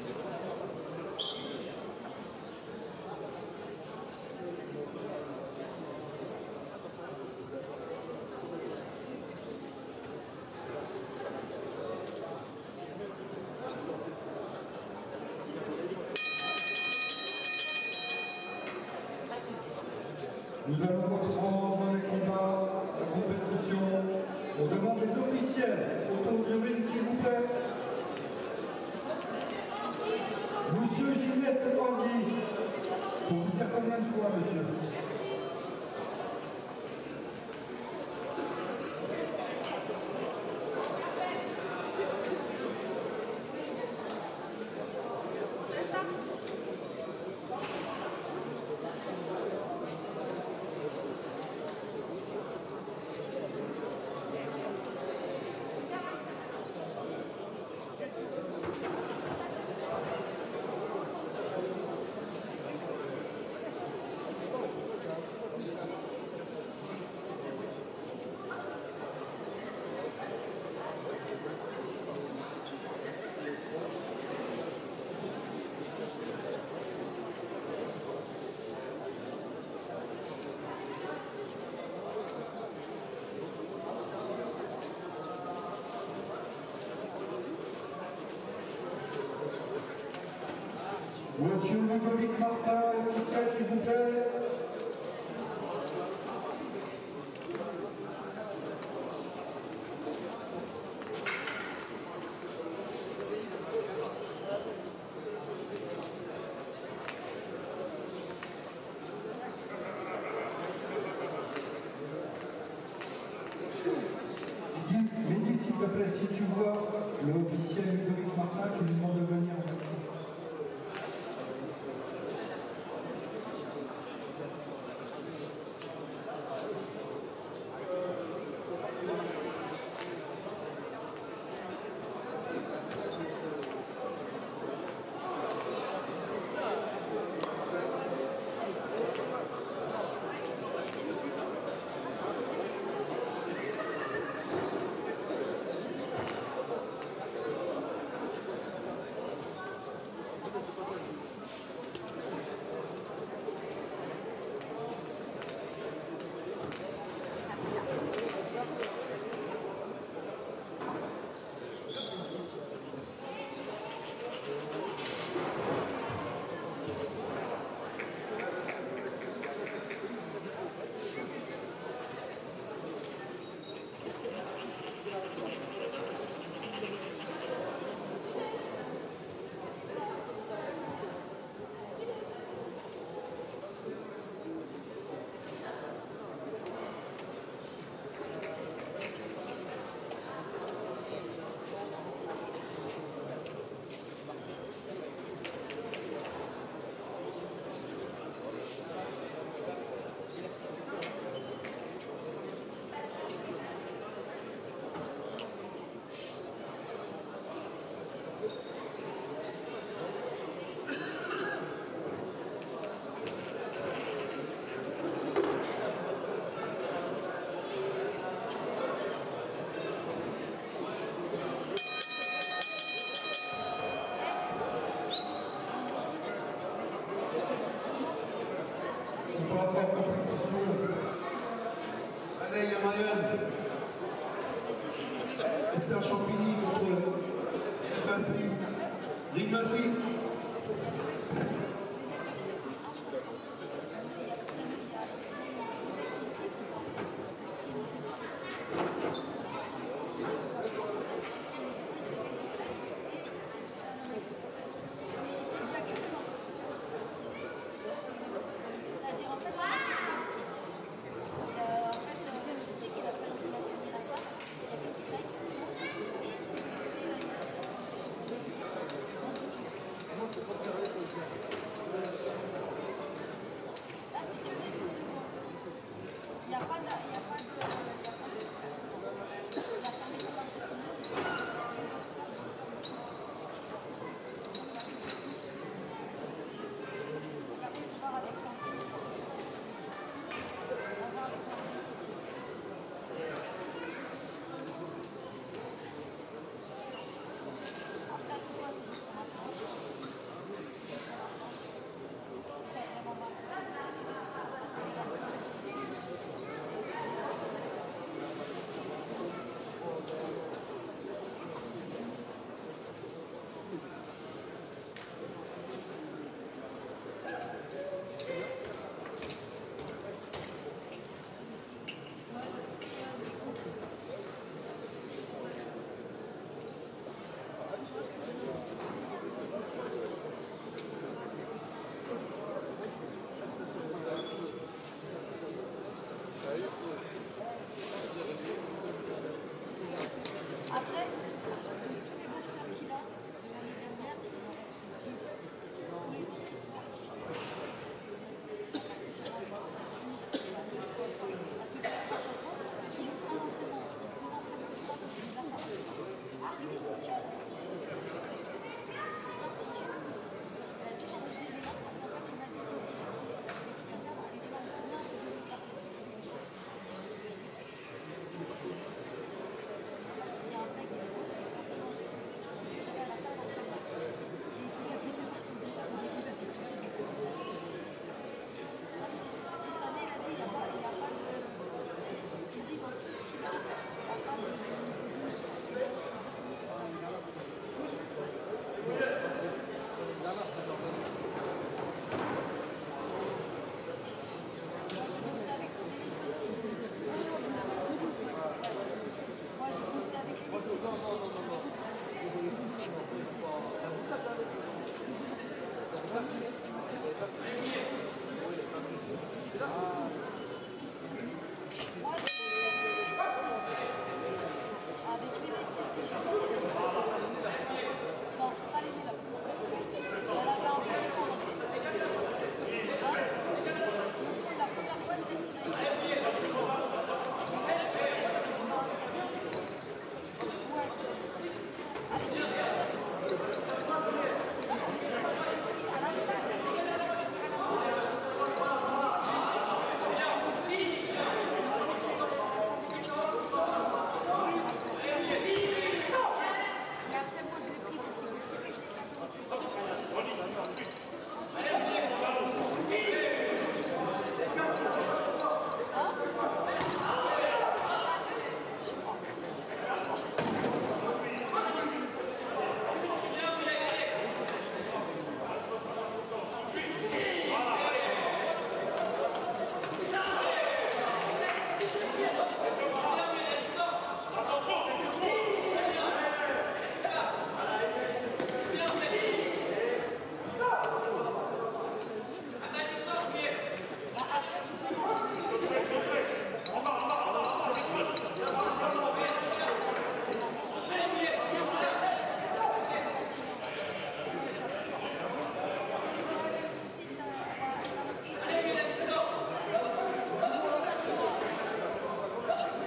Nous allons reprendre les combats, la compétition. On demande les officiels autour du ring, s'il vous plaît. Monsieur Gilbert Tanguy, pour vous dire combien de fois, monsieur? Monsieur Ludovic Martin, officiel, s'il vous plaît. Mehdi, s'il te plaît, si tu vois l'officiel Ludovic Martin, tu lui demandes de venir en fait. Allez, Yamayane. Esther Champigny contre Rigmafi. Rigmafi. Thank you. Thank you.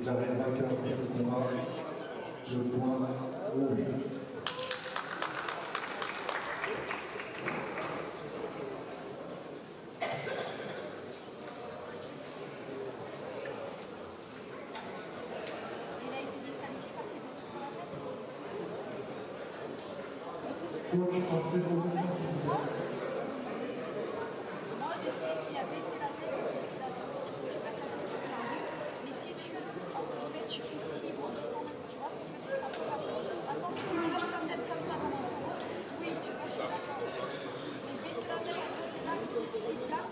déclaré vainqueur de ce combat, le point rouge. Il a été disqualifié parce qu'il baissait trop la tête. Coach en seconde s'il vous plaît. Moi, j'estime qu'il a baissé la tête, il a baissé la tête. C'est-à-dire si tu baisses la tête, ça arrive. Mais si tu, en fait, tu esquives en baissant, même si tu vois ce que je veux dire, ça peut passer. Maintenant, si tu baisses la tête comme ça dans mon dos, oui, tu vois, je suis d'accord. Mais baisser la tête, en fait, t'es là, tu esquives là.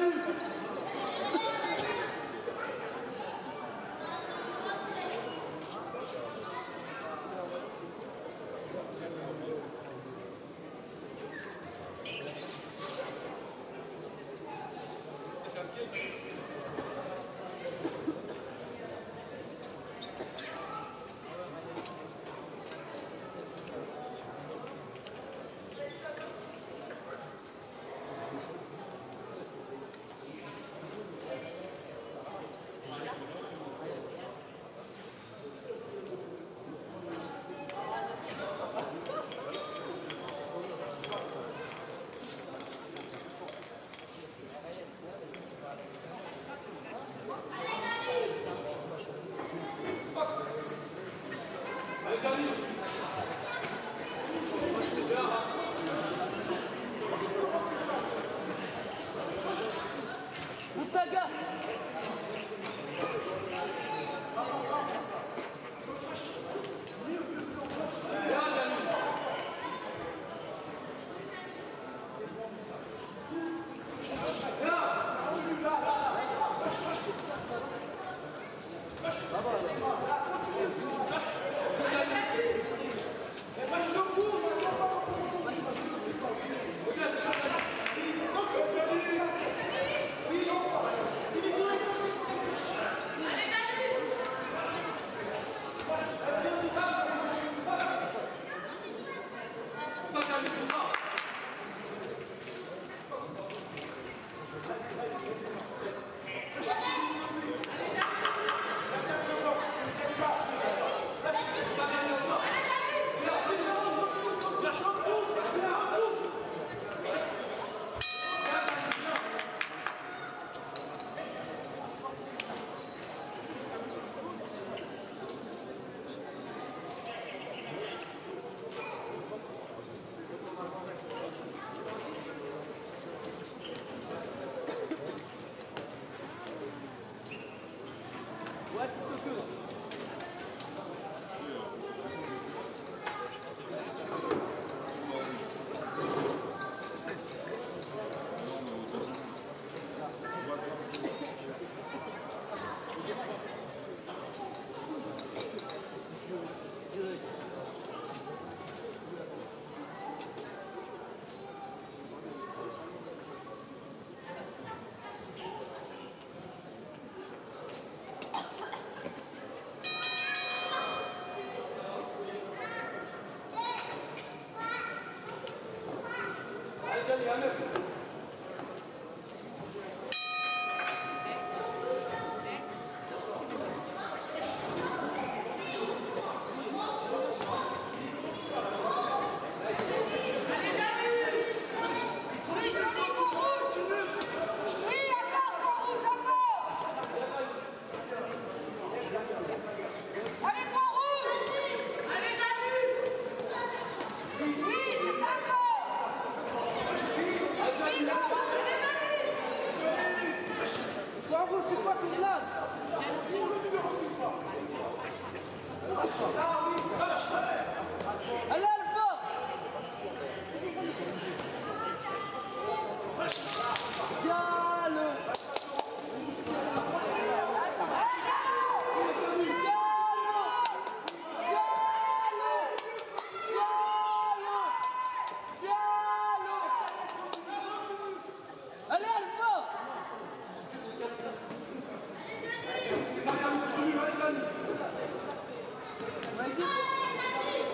Moutaga. Vas-y.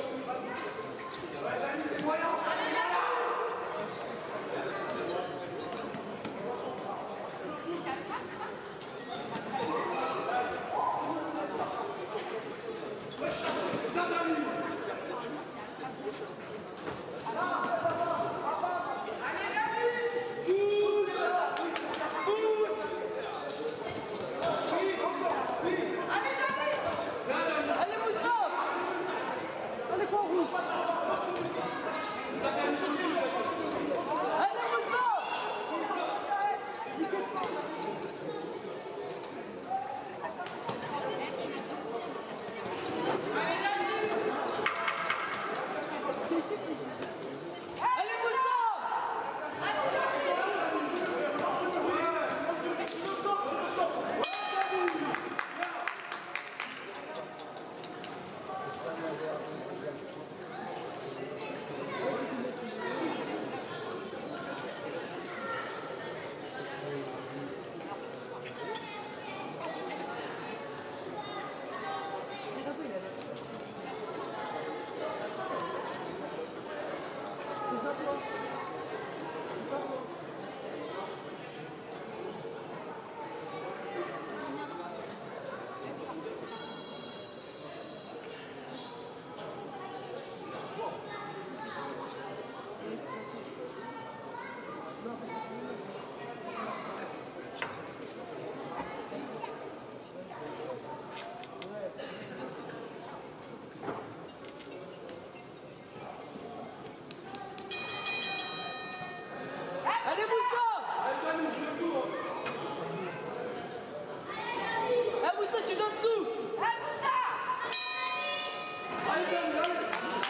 Moussa, tu donnes tout. Ah, Moussa! Allez, allez, allez.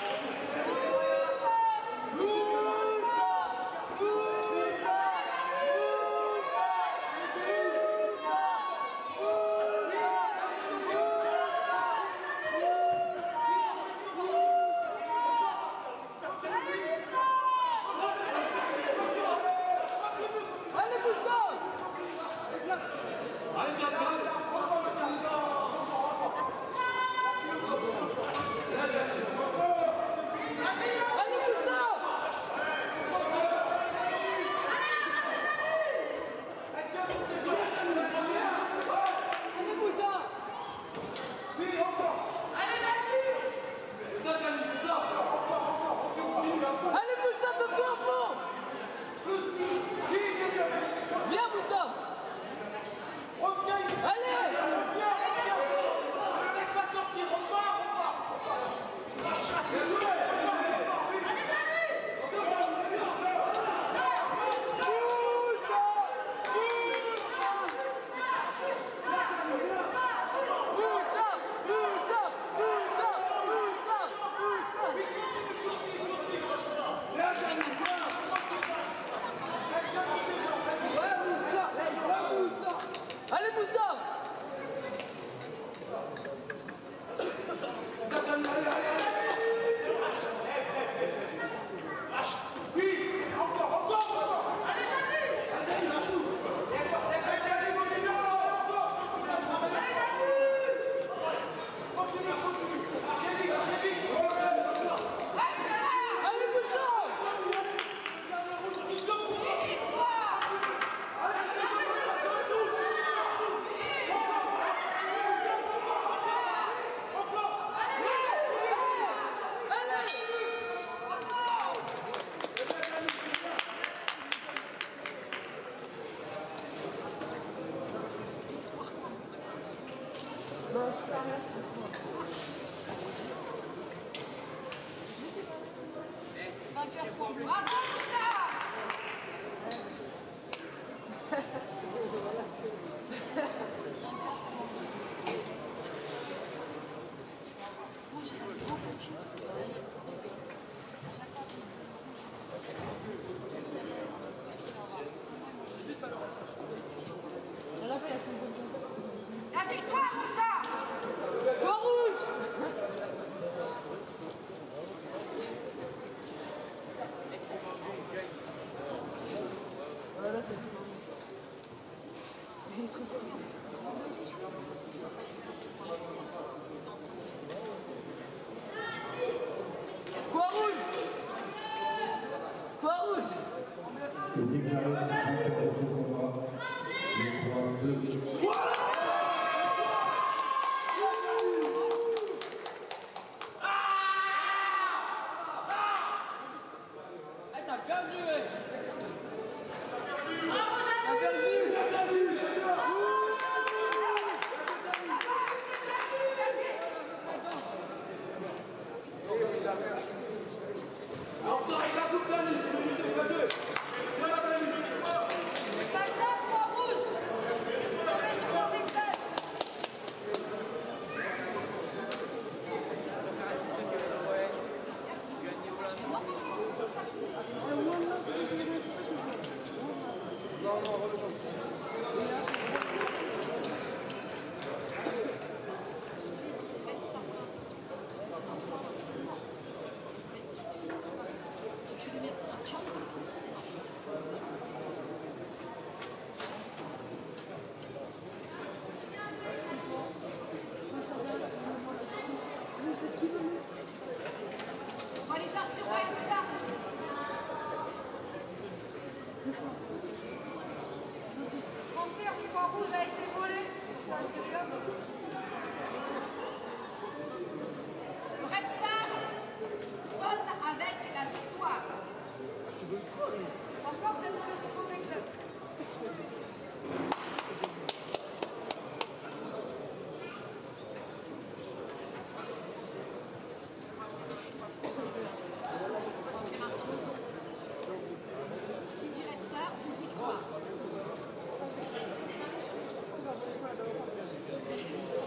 Allez Moussa! La victoire, Moussa! Go rouge! Voilà, c'est tout. Quoi rouge? Quoi rouge? Le déclaré vainqueur de ce combat, le roi de Eh, t'as perdu, ouais. T'as perdu. Alors, ça, avec la coupe, là, c'est le but de jeu. C'est la peine. C'est pas grave, Croix Rouge! On est sur leur victoire! Non, non, relevons. On va aller s'inscrire au Red Star! Transfert du Croix Rouge a été volé! Ça, c'est bien. Le Red Star sonne avec la victoire! Franchement, vous êtes tombés sur le mauvais club! Qui dit Red Star dit victoire.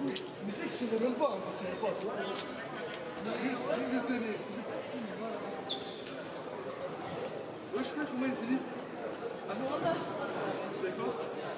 Mais tu sais que je ne même pas, hein, je ne sais pas, toi. Juste, juste je tenais. Ouais, je sais pas comment il finit. Ah non, d'accord.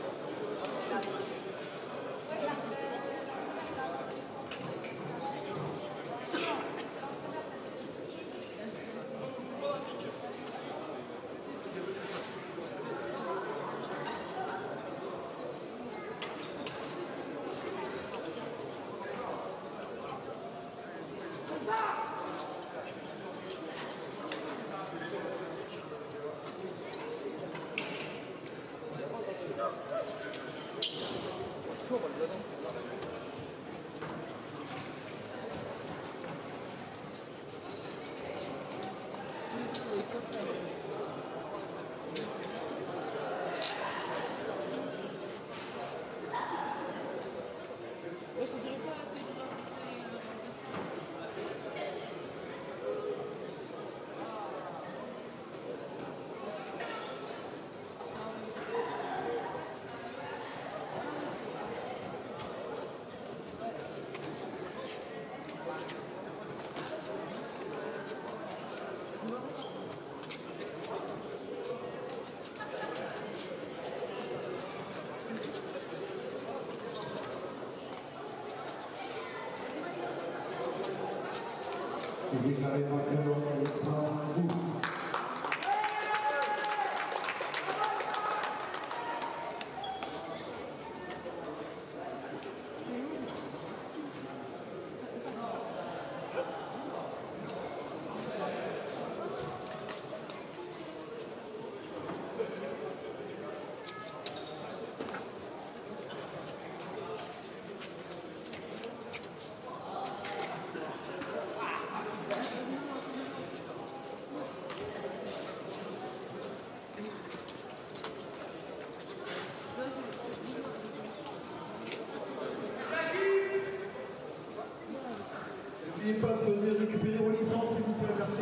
Et déclaré vainqueur le point rouge. N'oubliez pas de venir récupérer vos licences, s'il vous plaît, merci.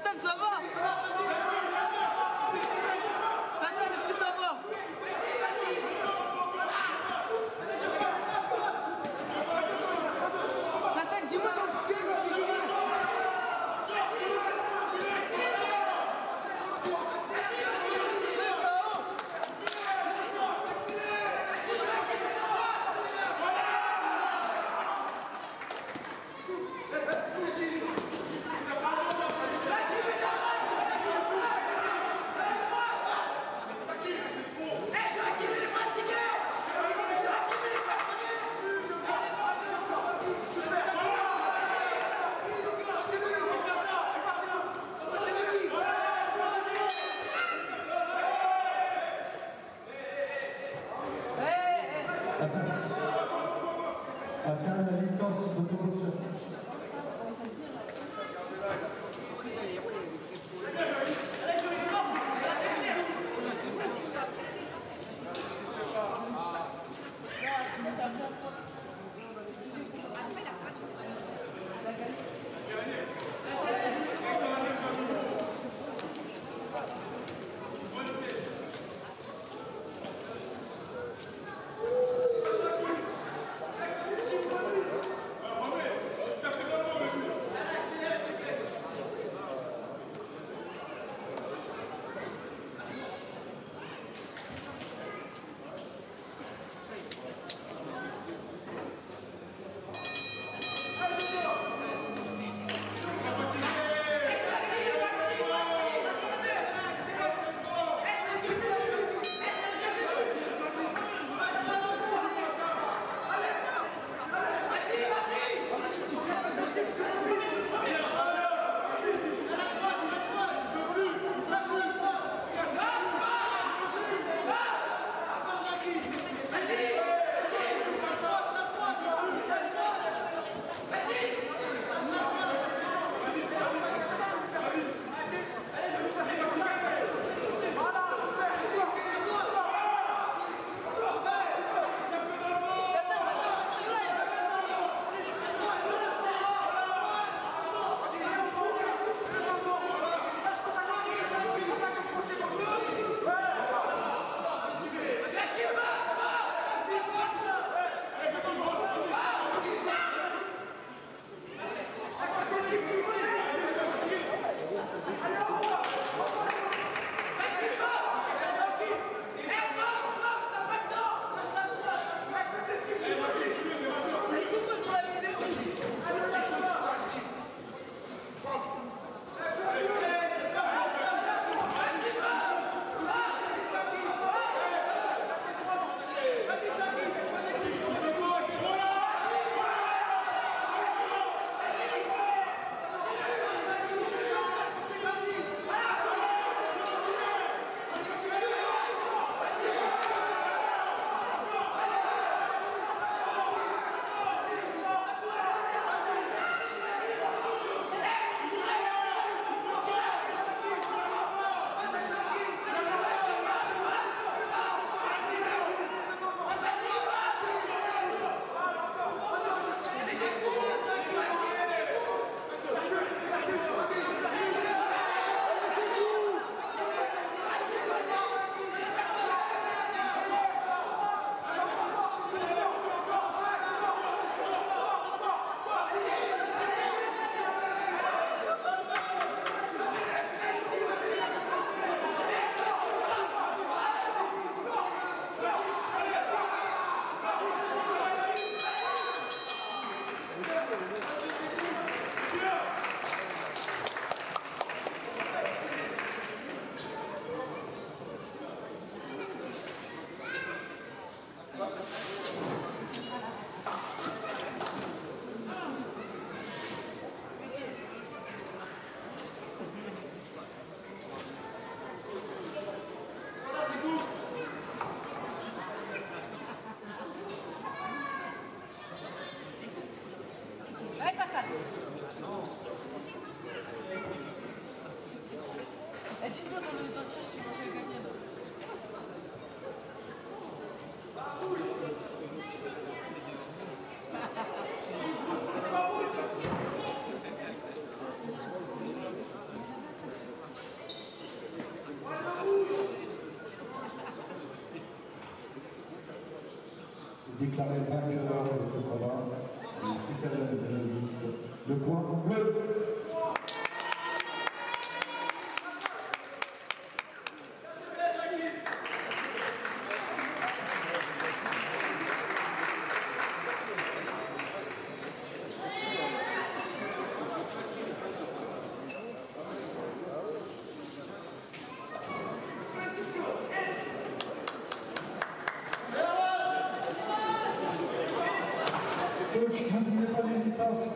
Tatan, ça va? Tatan, est-ce que ça va? Tatan, dis-moi dans le ciel, Hassan, la licence d'autoboxeur. Et dites-moi dans le, dans le chat si vous pouvez gagner. Là. déclaré vainqueur de ce combat, le citadin de Bénévis, le point bleu. Coach, n'oubliez pas les licences.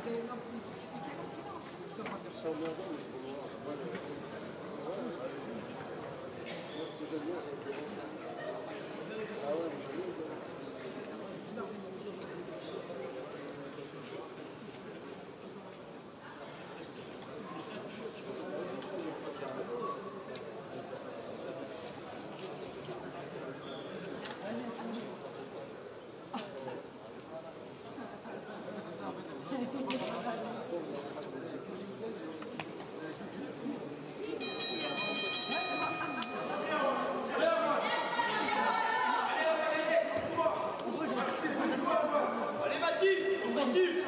Allez Mathis, offensif.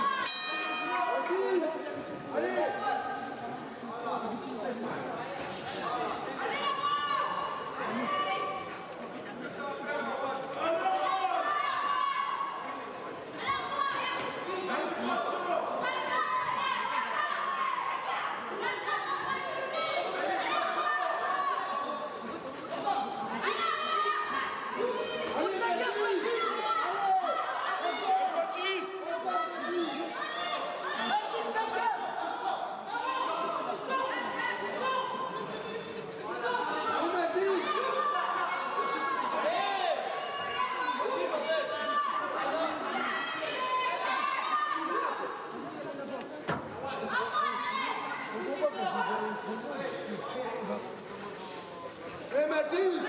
Eh Mathis!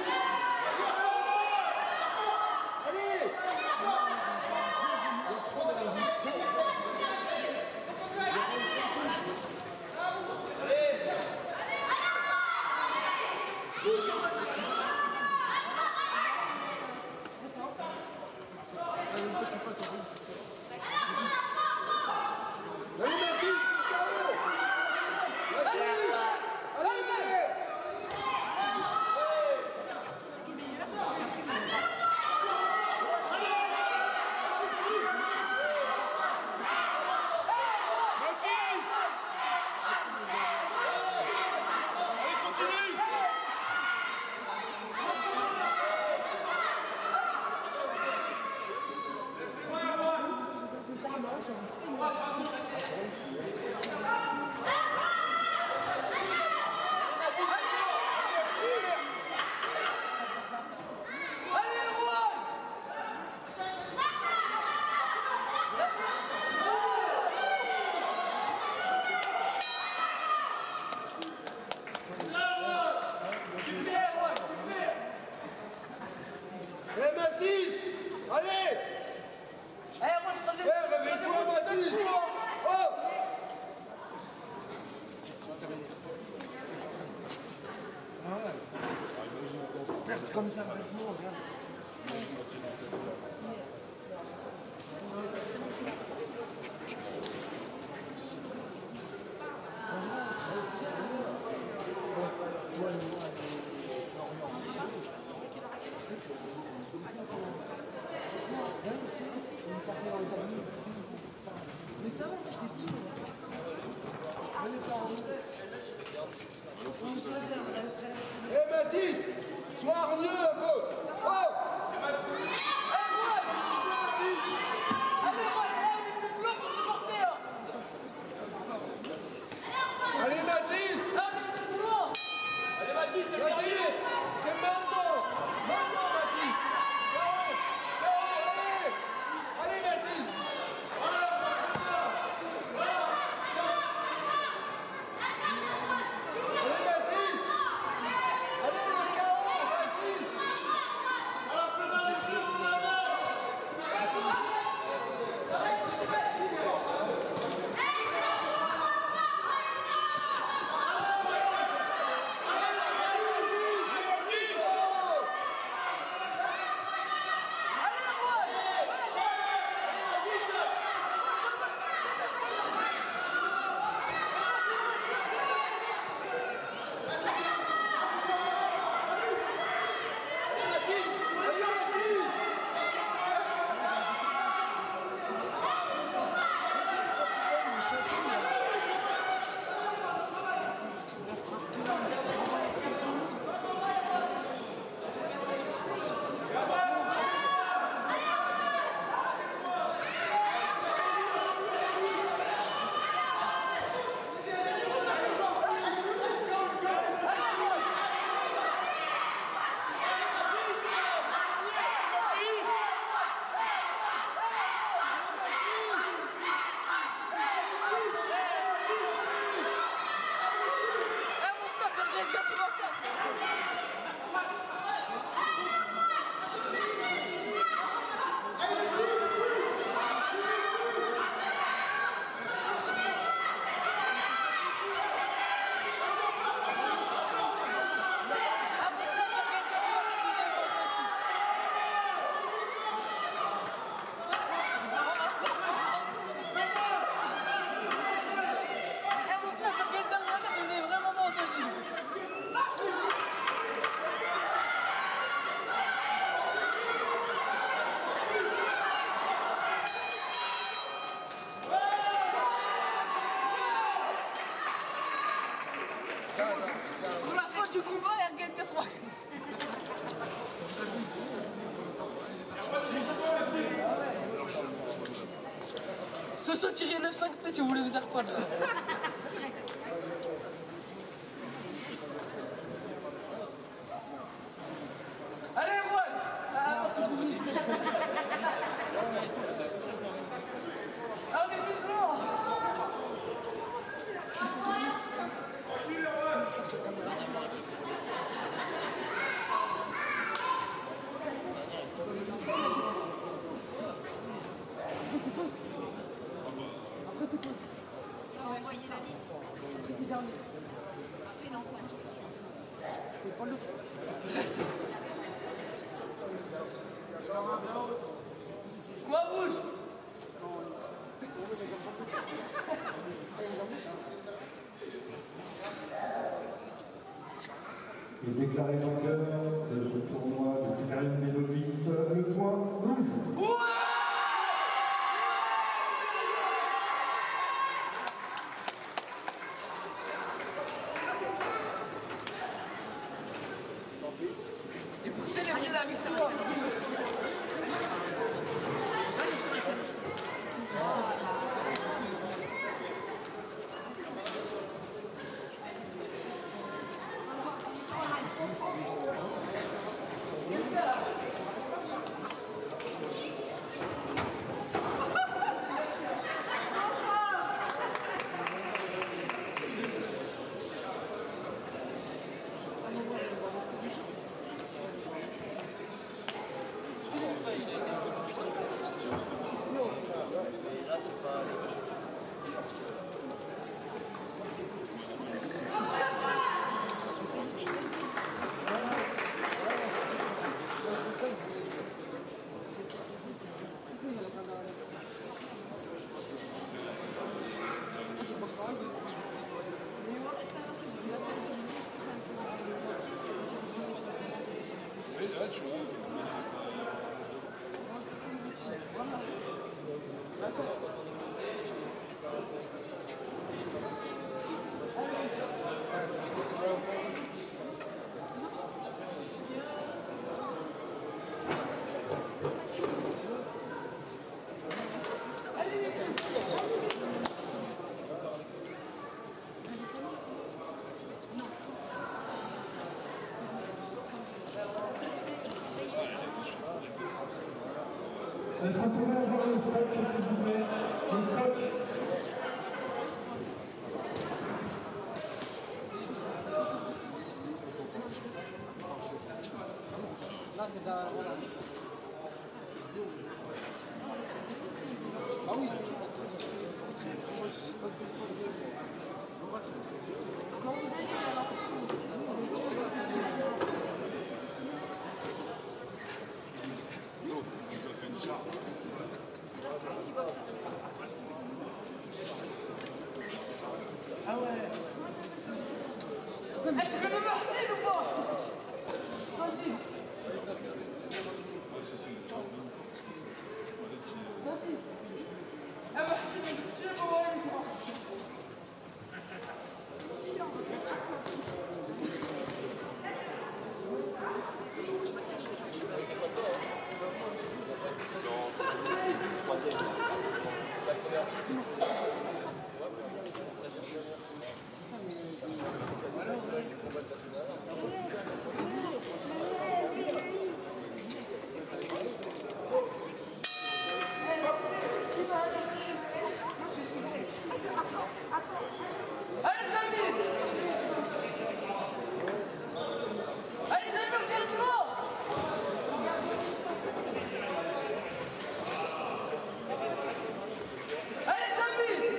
Allez! Allez Mathis! Eh Mathis! Allez! Allez, moi je faisais. Eh, réveille-toi Mathis! Oh! Perdre comme ça maintenant, regarde. Mais ça va, c'est tout. Eh Mathis! Sois hargneux un peu! Oh! Allez Mathis! Allez Mathis, c'est le Mathis! dernier. C'est maintenant! Maintenant Mathis! Allez! Allez! Allez Mathis! Allez Mathis! Allez le chaos Mathis! Alors, Ce soit tiré neuf cinq P si vous voulez vous faire reprendre. Allez, moi. Ah, c'est bon. Allez, vite, lourd. Envoyez la liste. Après, non, C'est pas lourd. Quoi, rouge? Et déclaré vainqueur de ce tournoi de Karim Belovis, le point rouge. Et pour célébrer la victoire. Est-ce qu'on pourrait avoir le scotch, s'il vous plaît? Le scotch. Là, c'est dans... Voilà. Ah oui. Comment vous avez fait alors? Ah ouais. Hey, tu veux le Marseille ou pas? Santi. Santi. Ah bah, tu l'as pas voir avec moi. Allez, Samir! Allez, Samir, viens devant! Allez, Samir!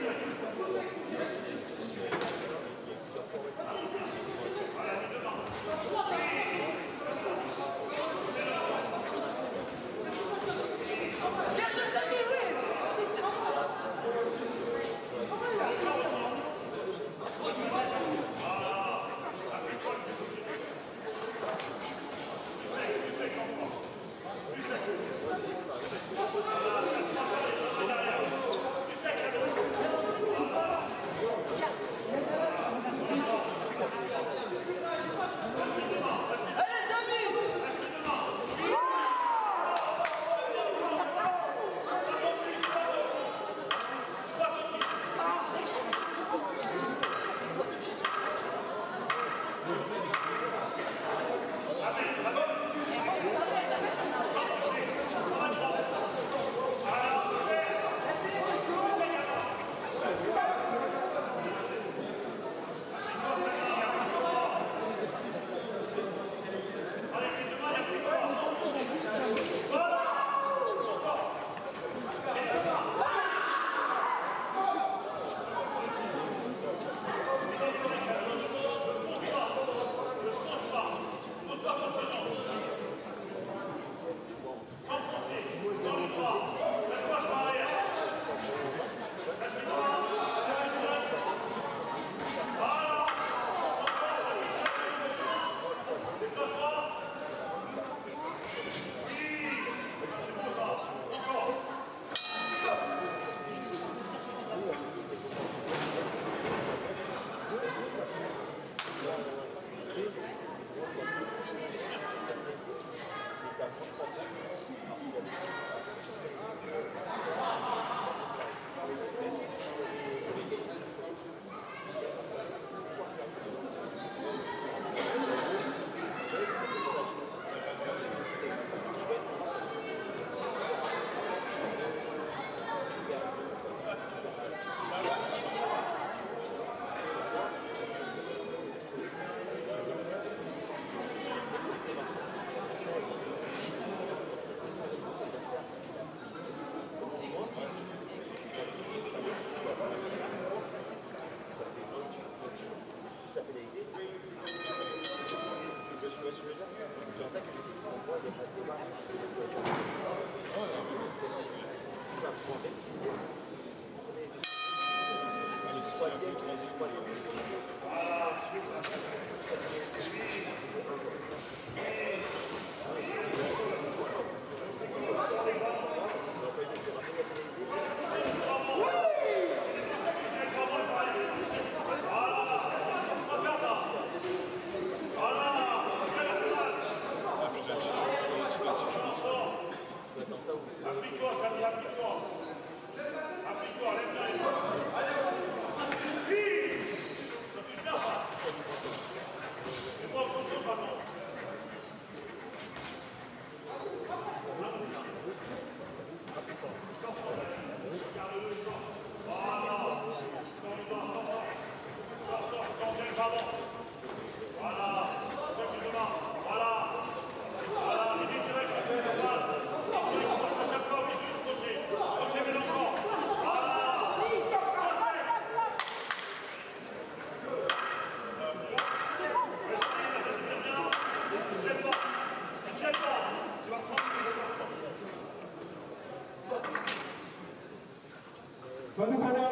Fin du combat.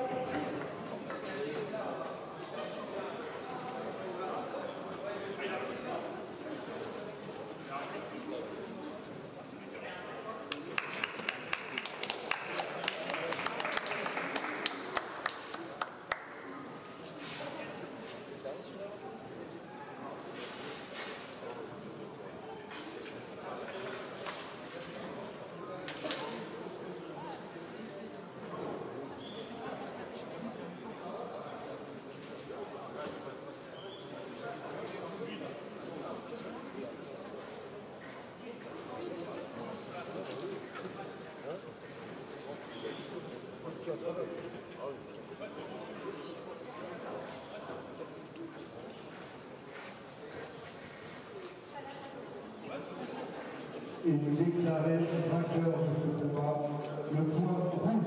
Et déclaré vainqueur de ce combat, le point rouge.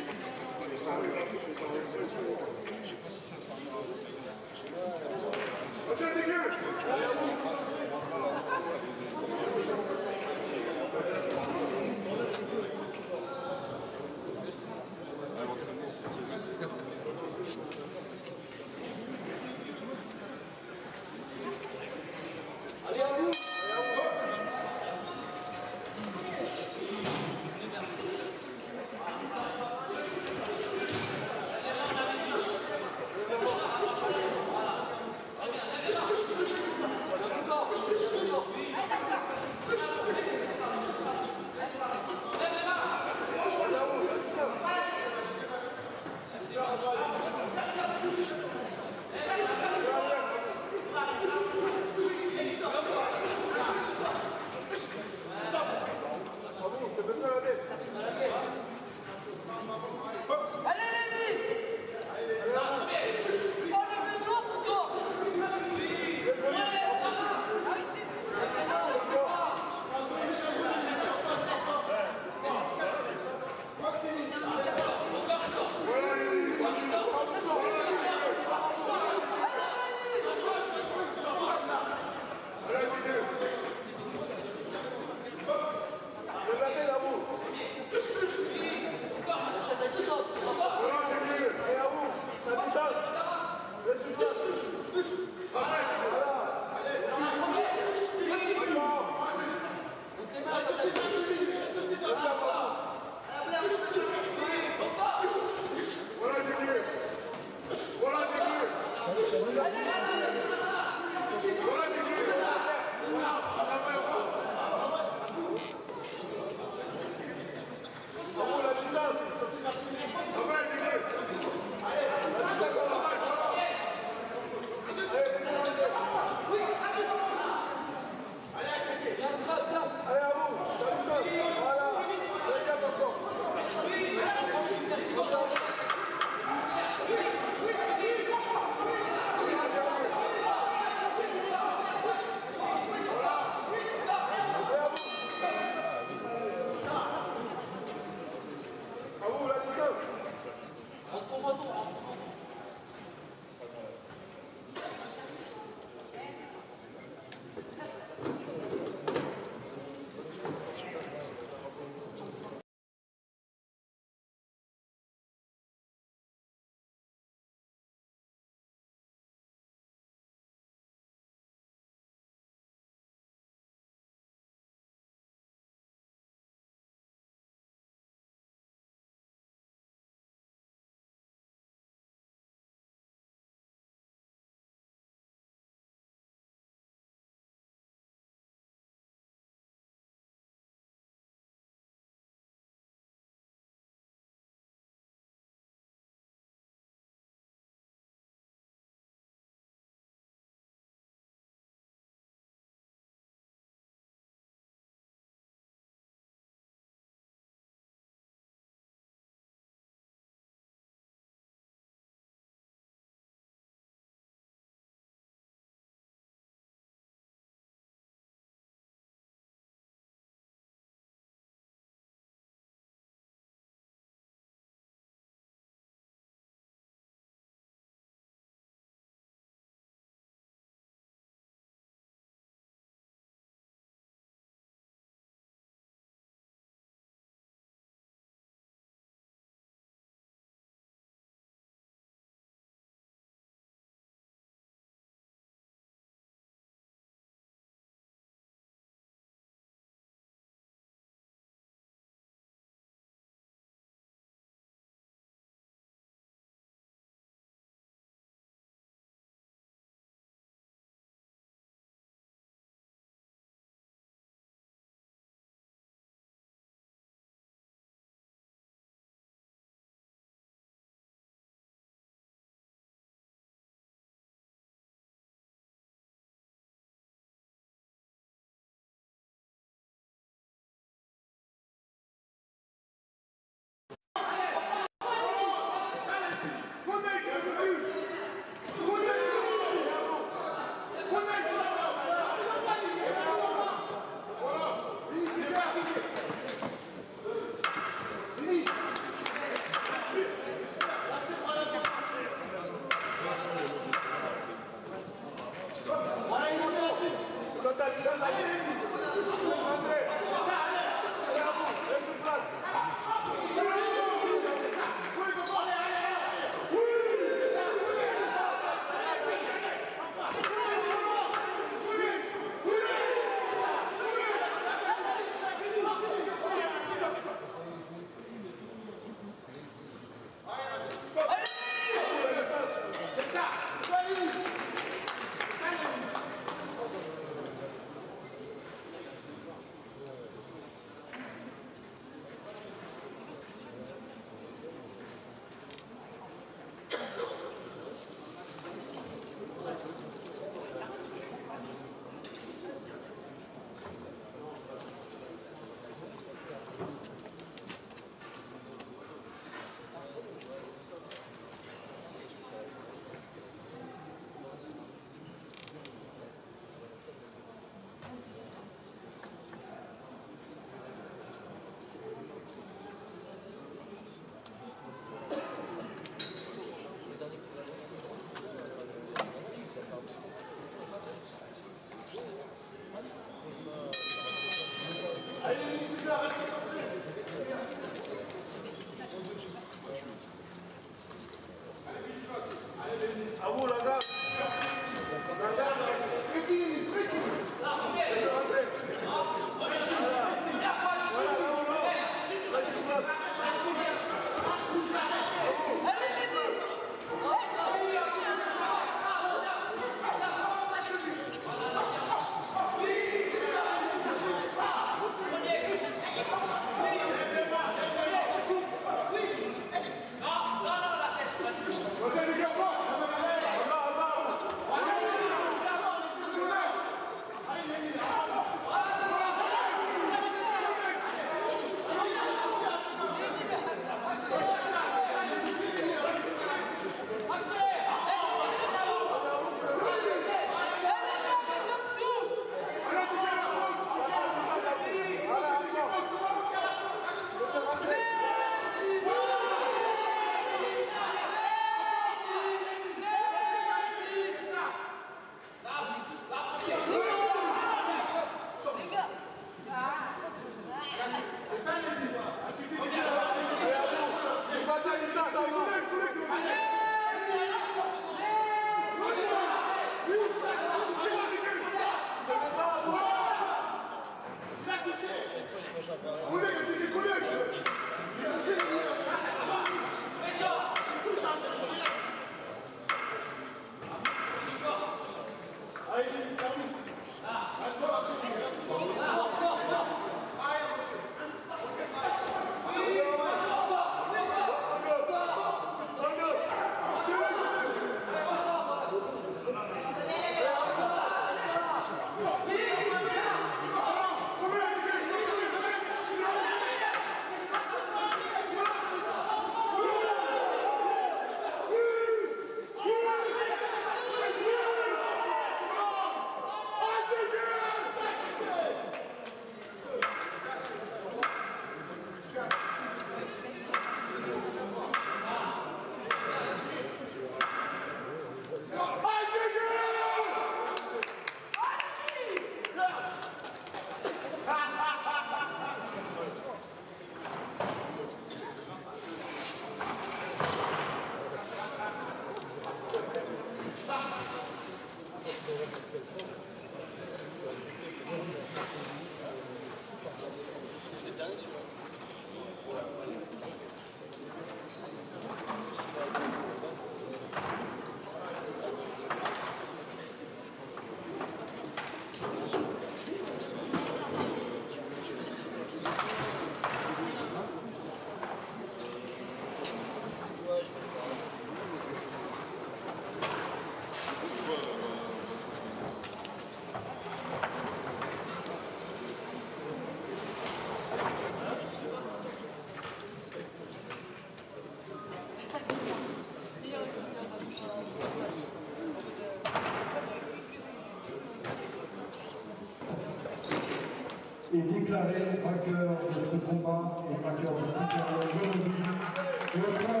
est déclaré vainqueur de ce combat et vainqueur de cette période. Le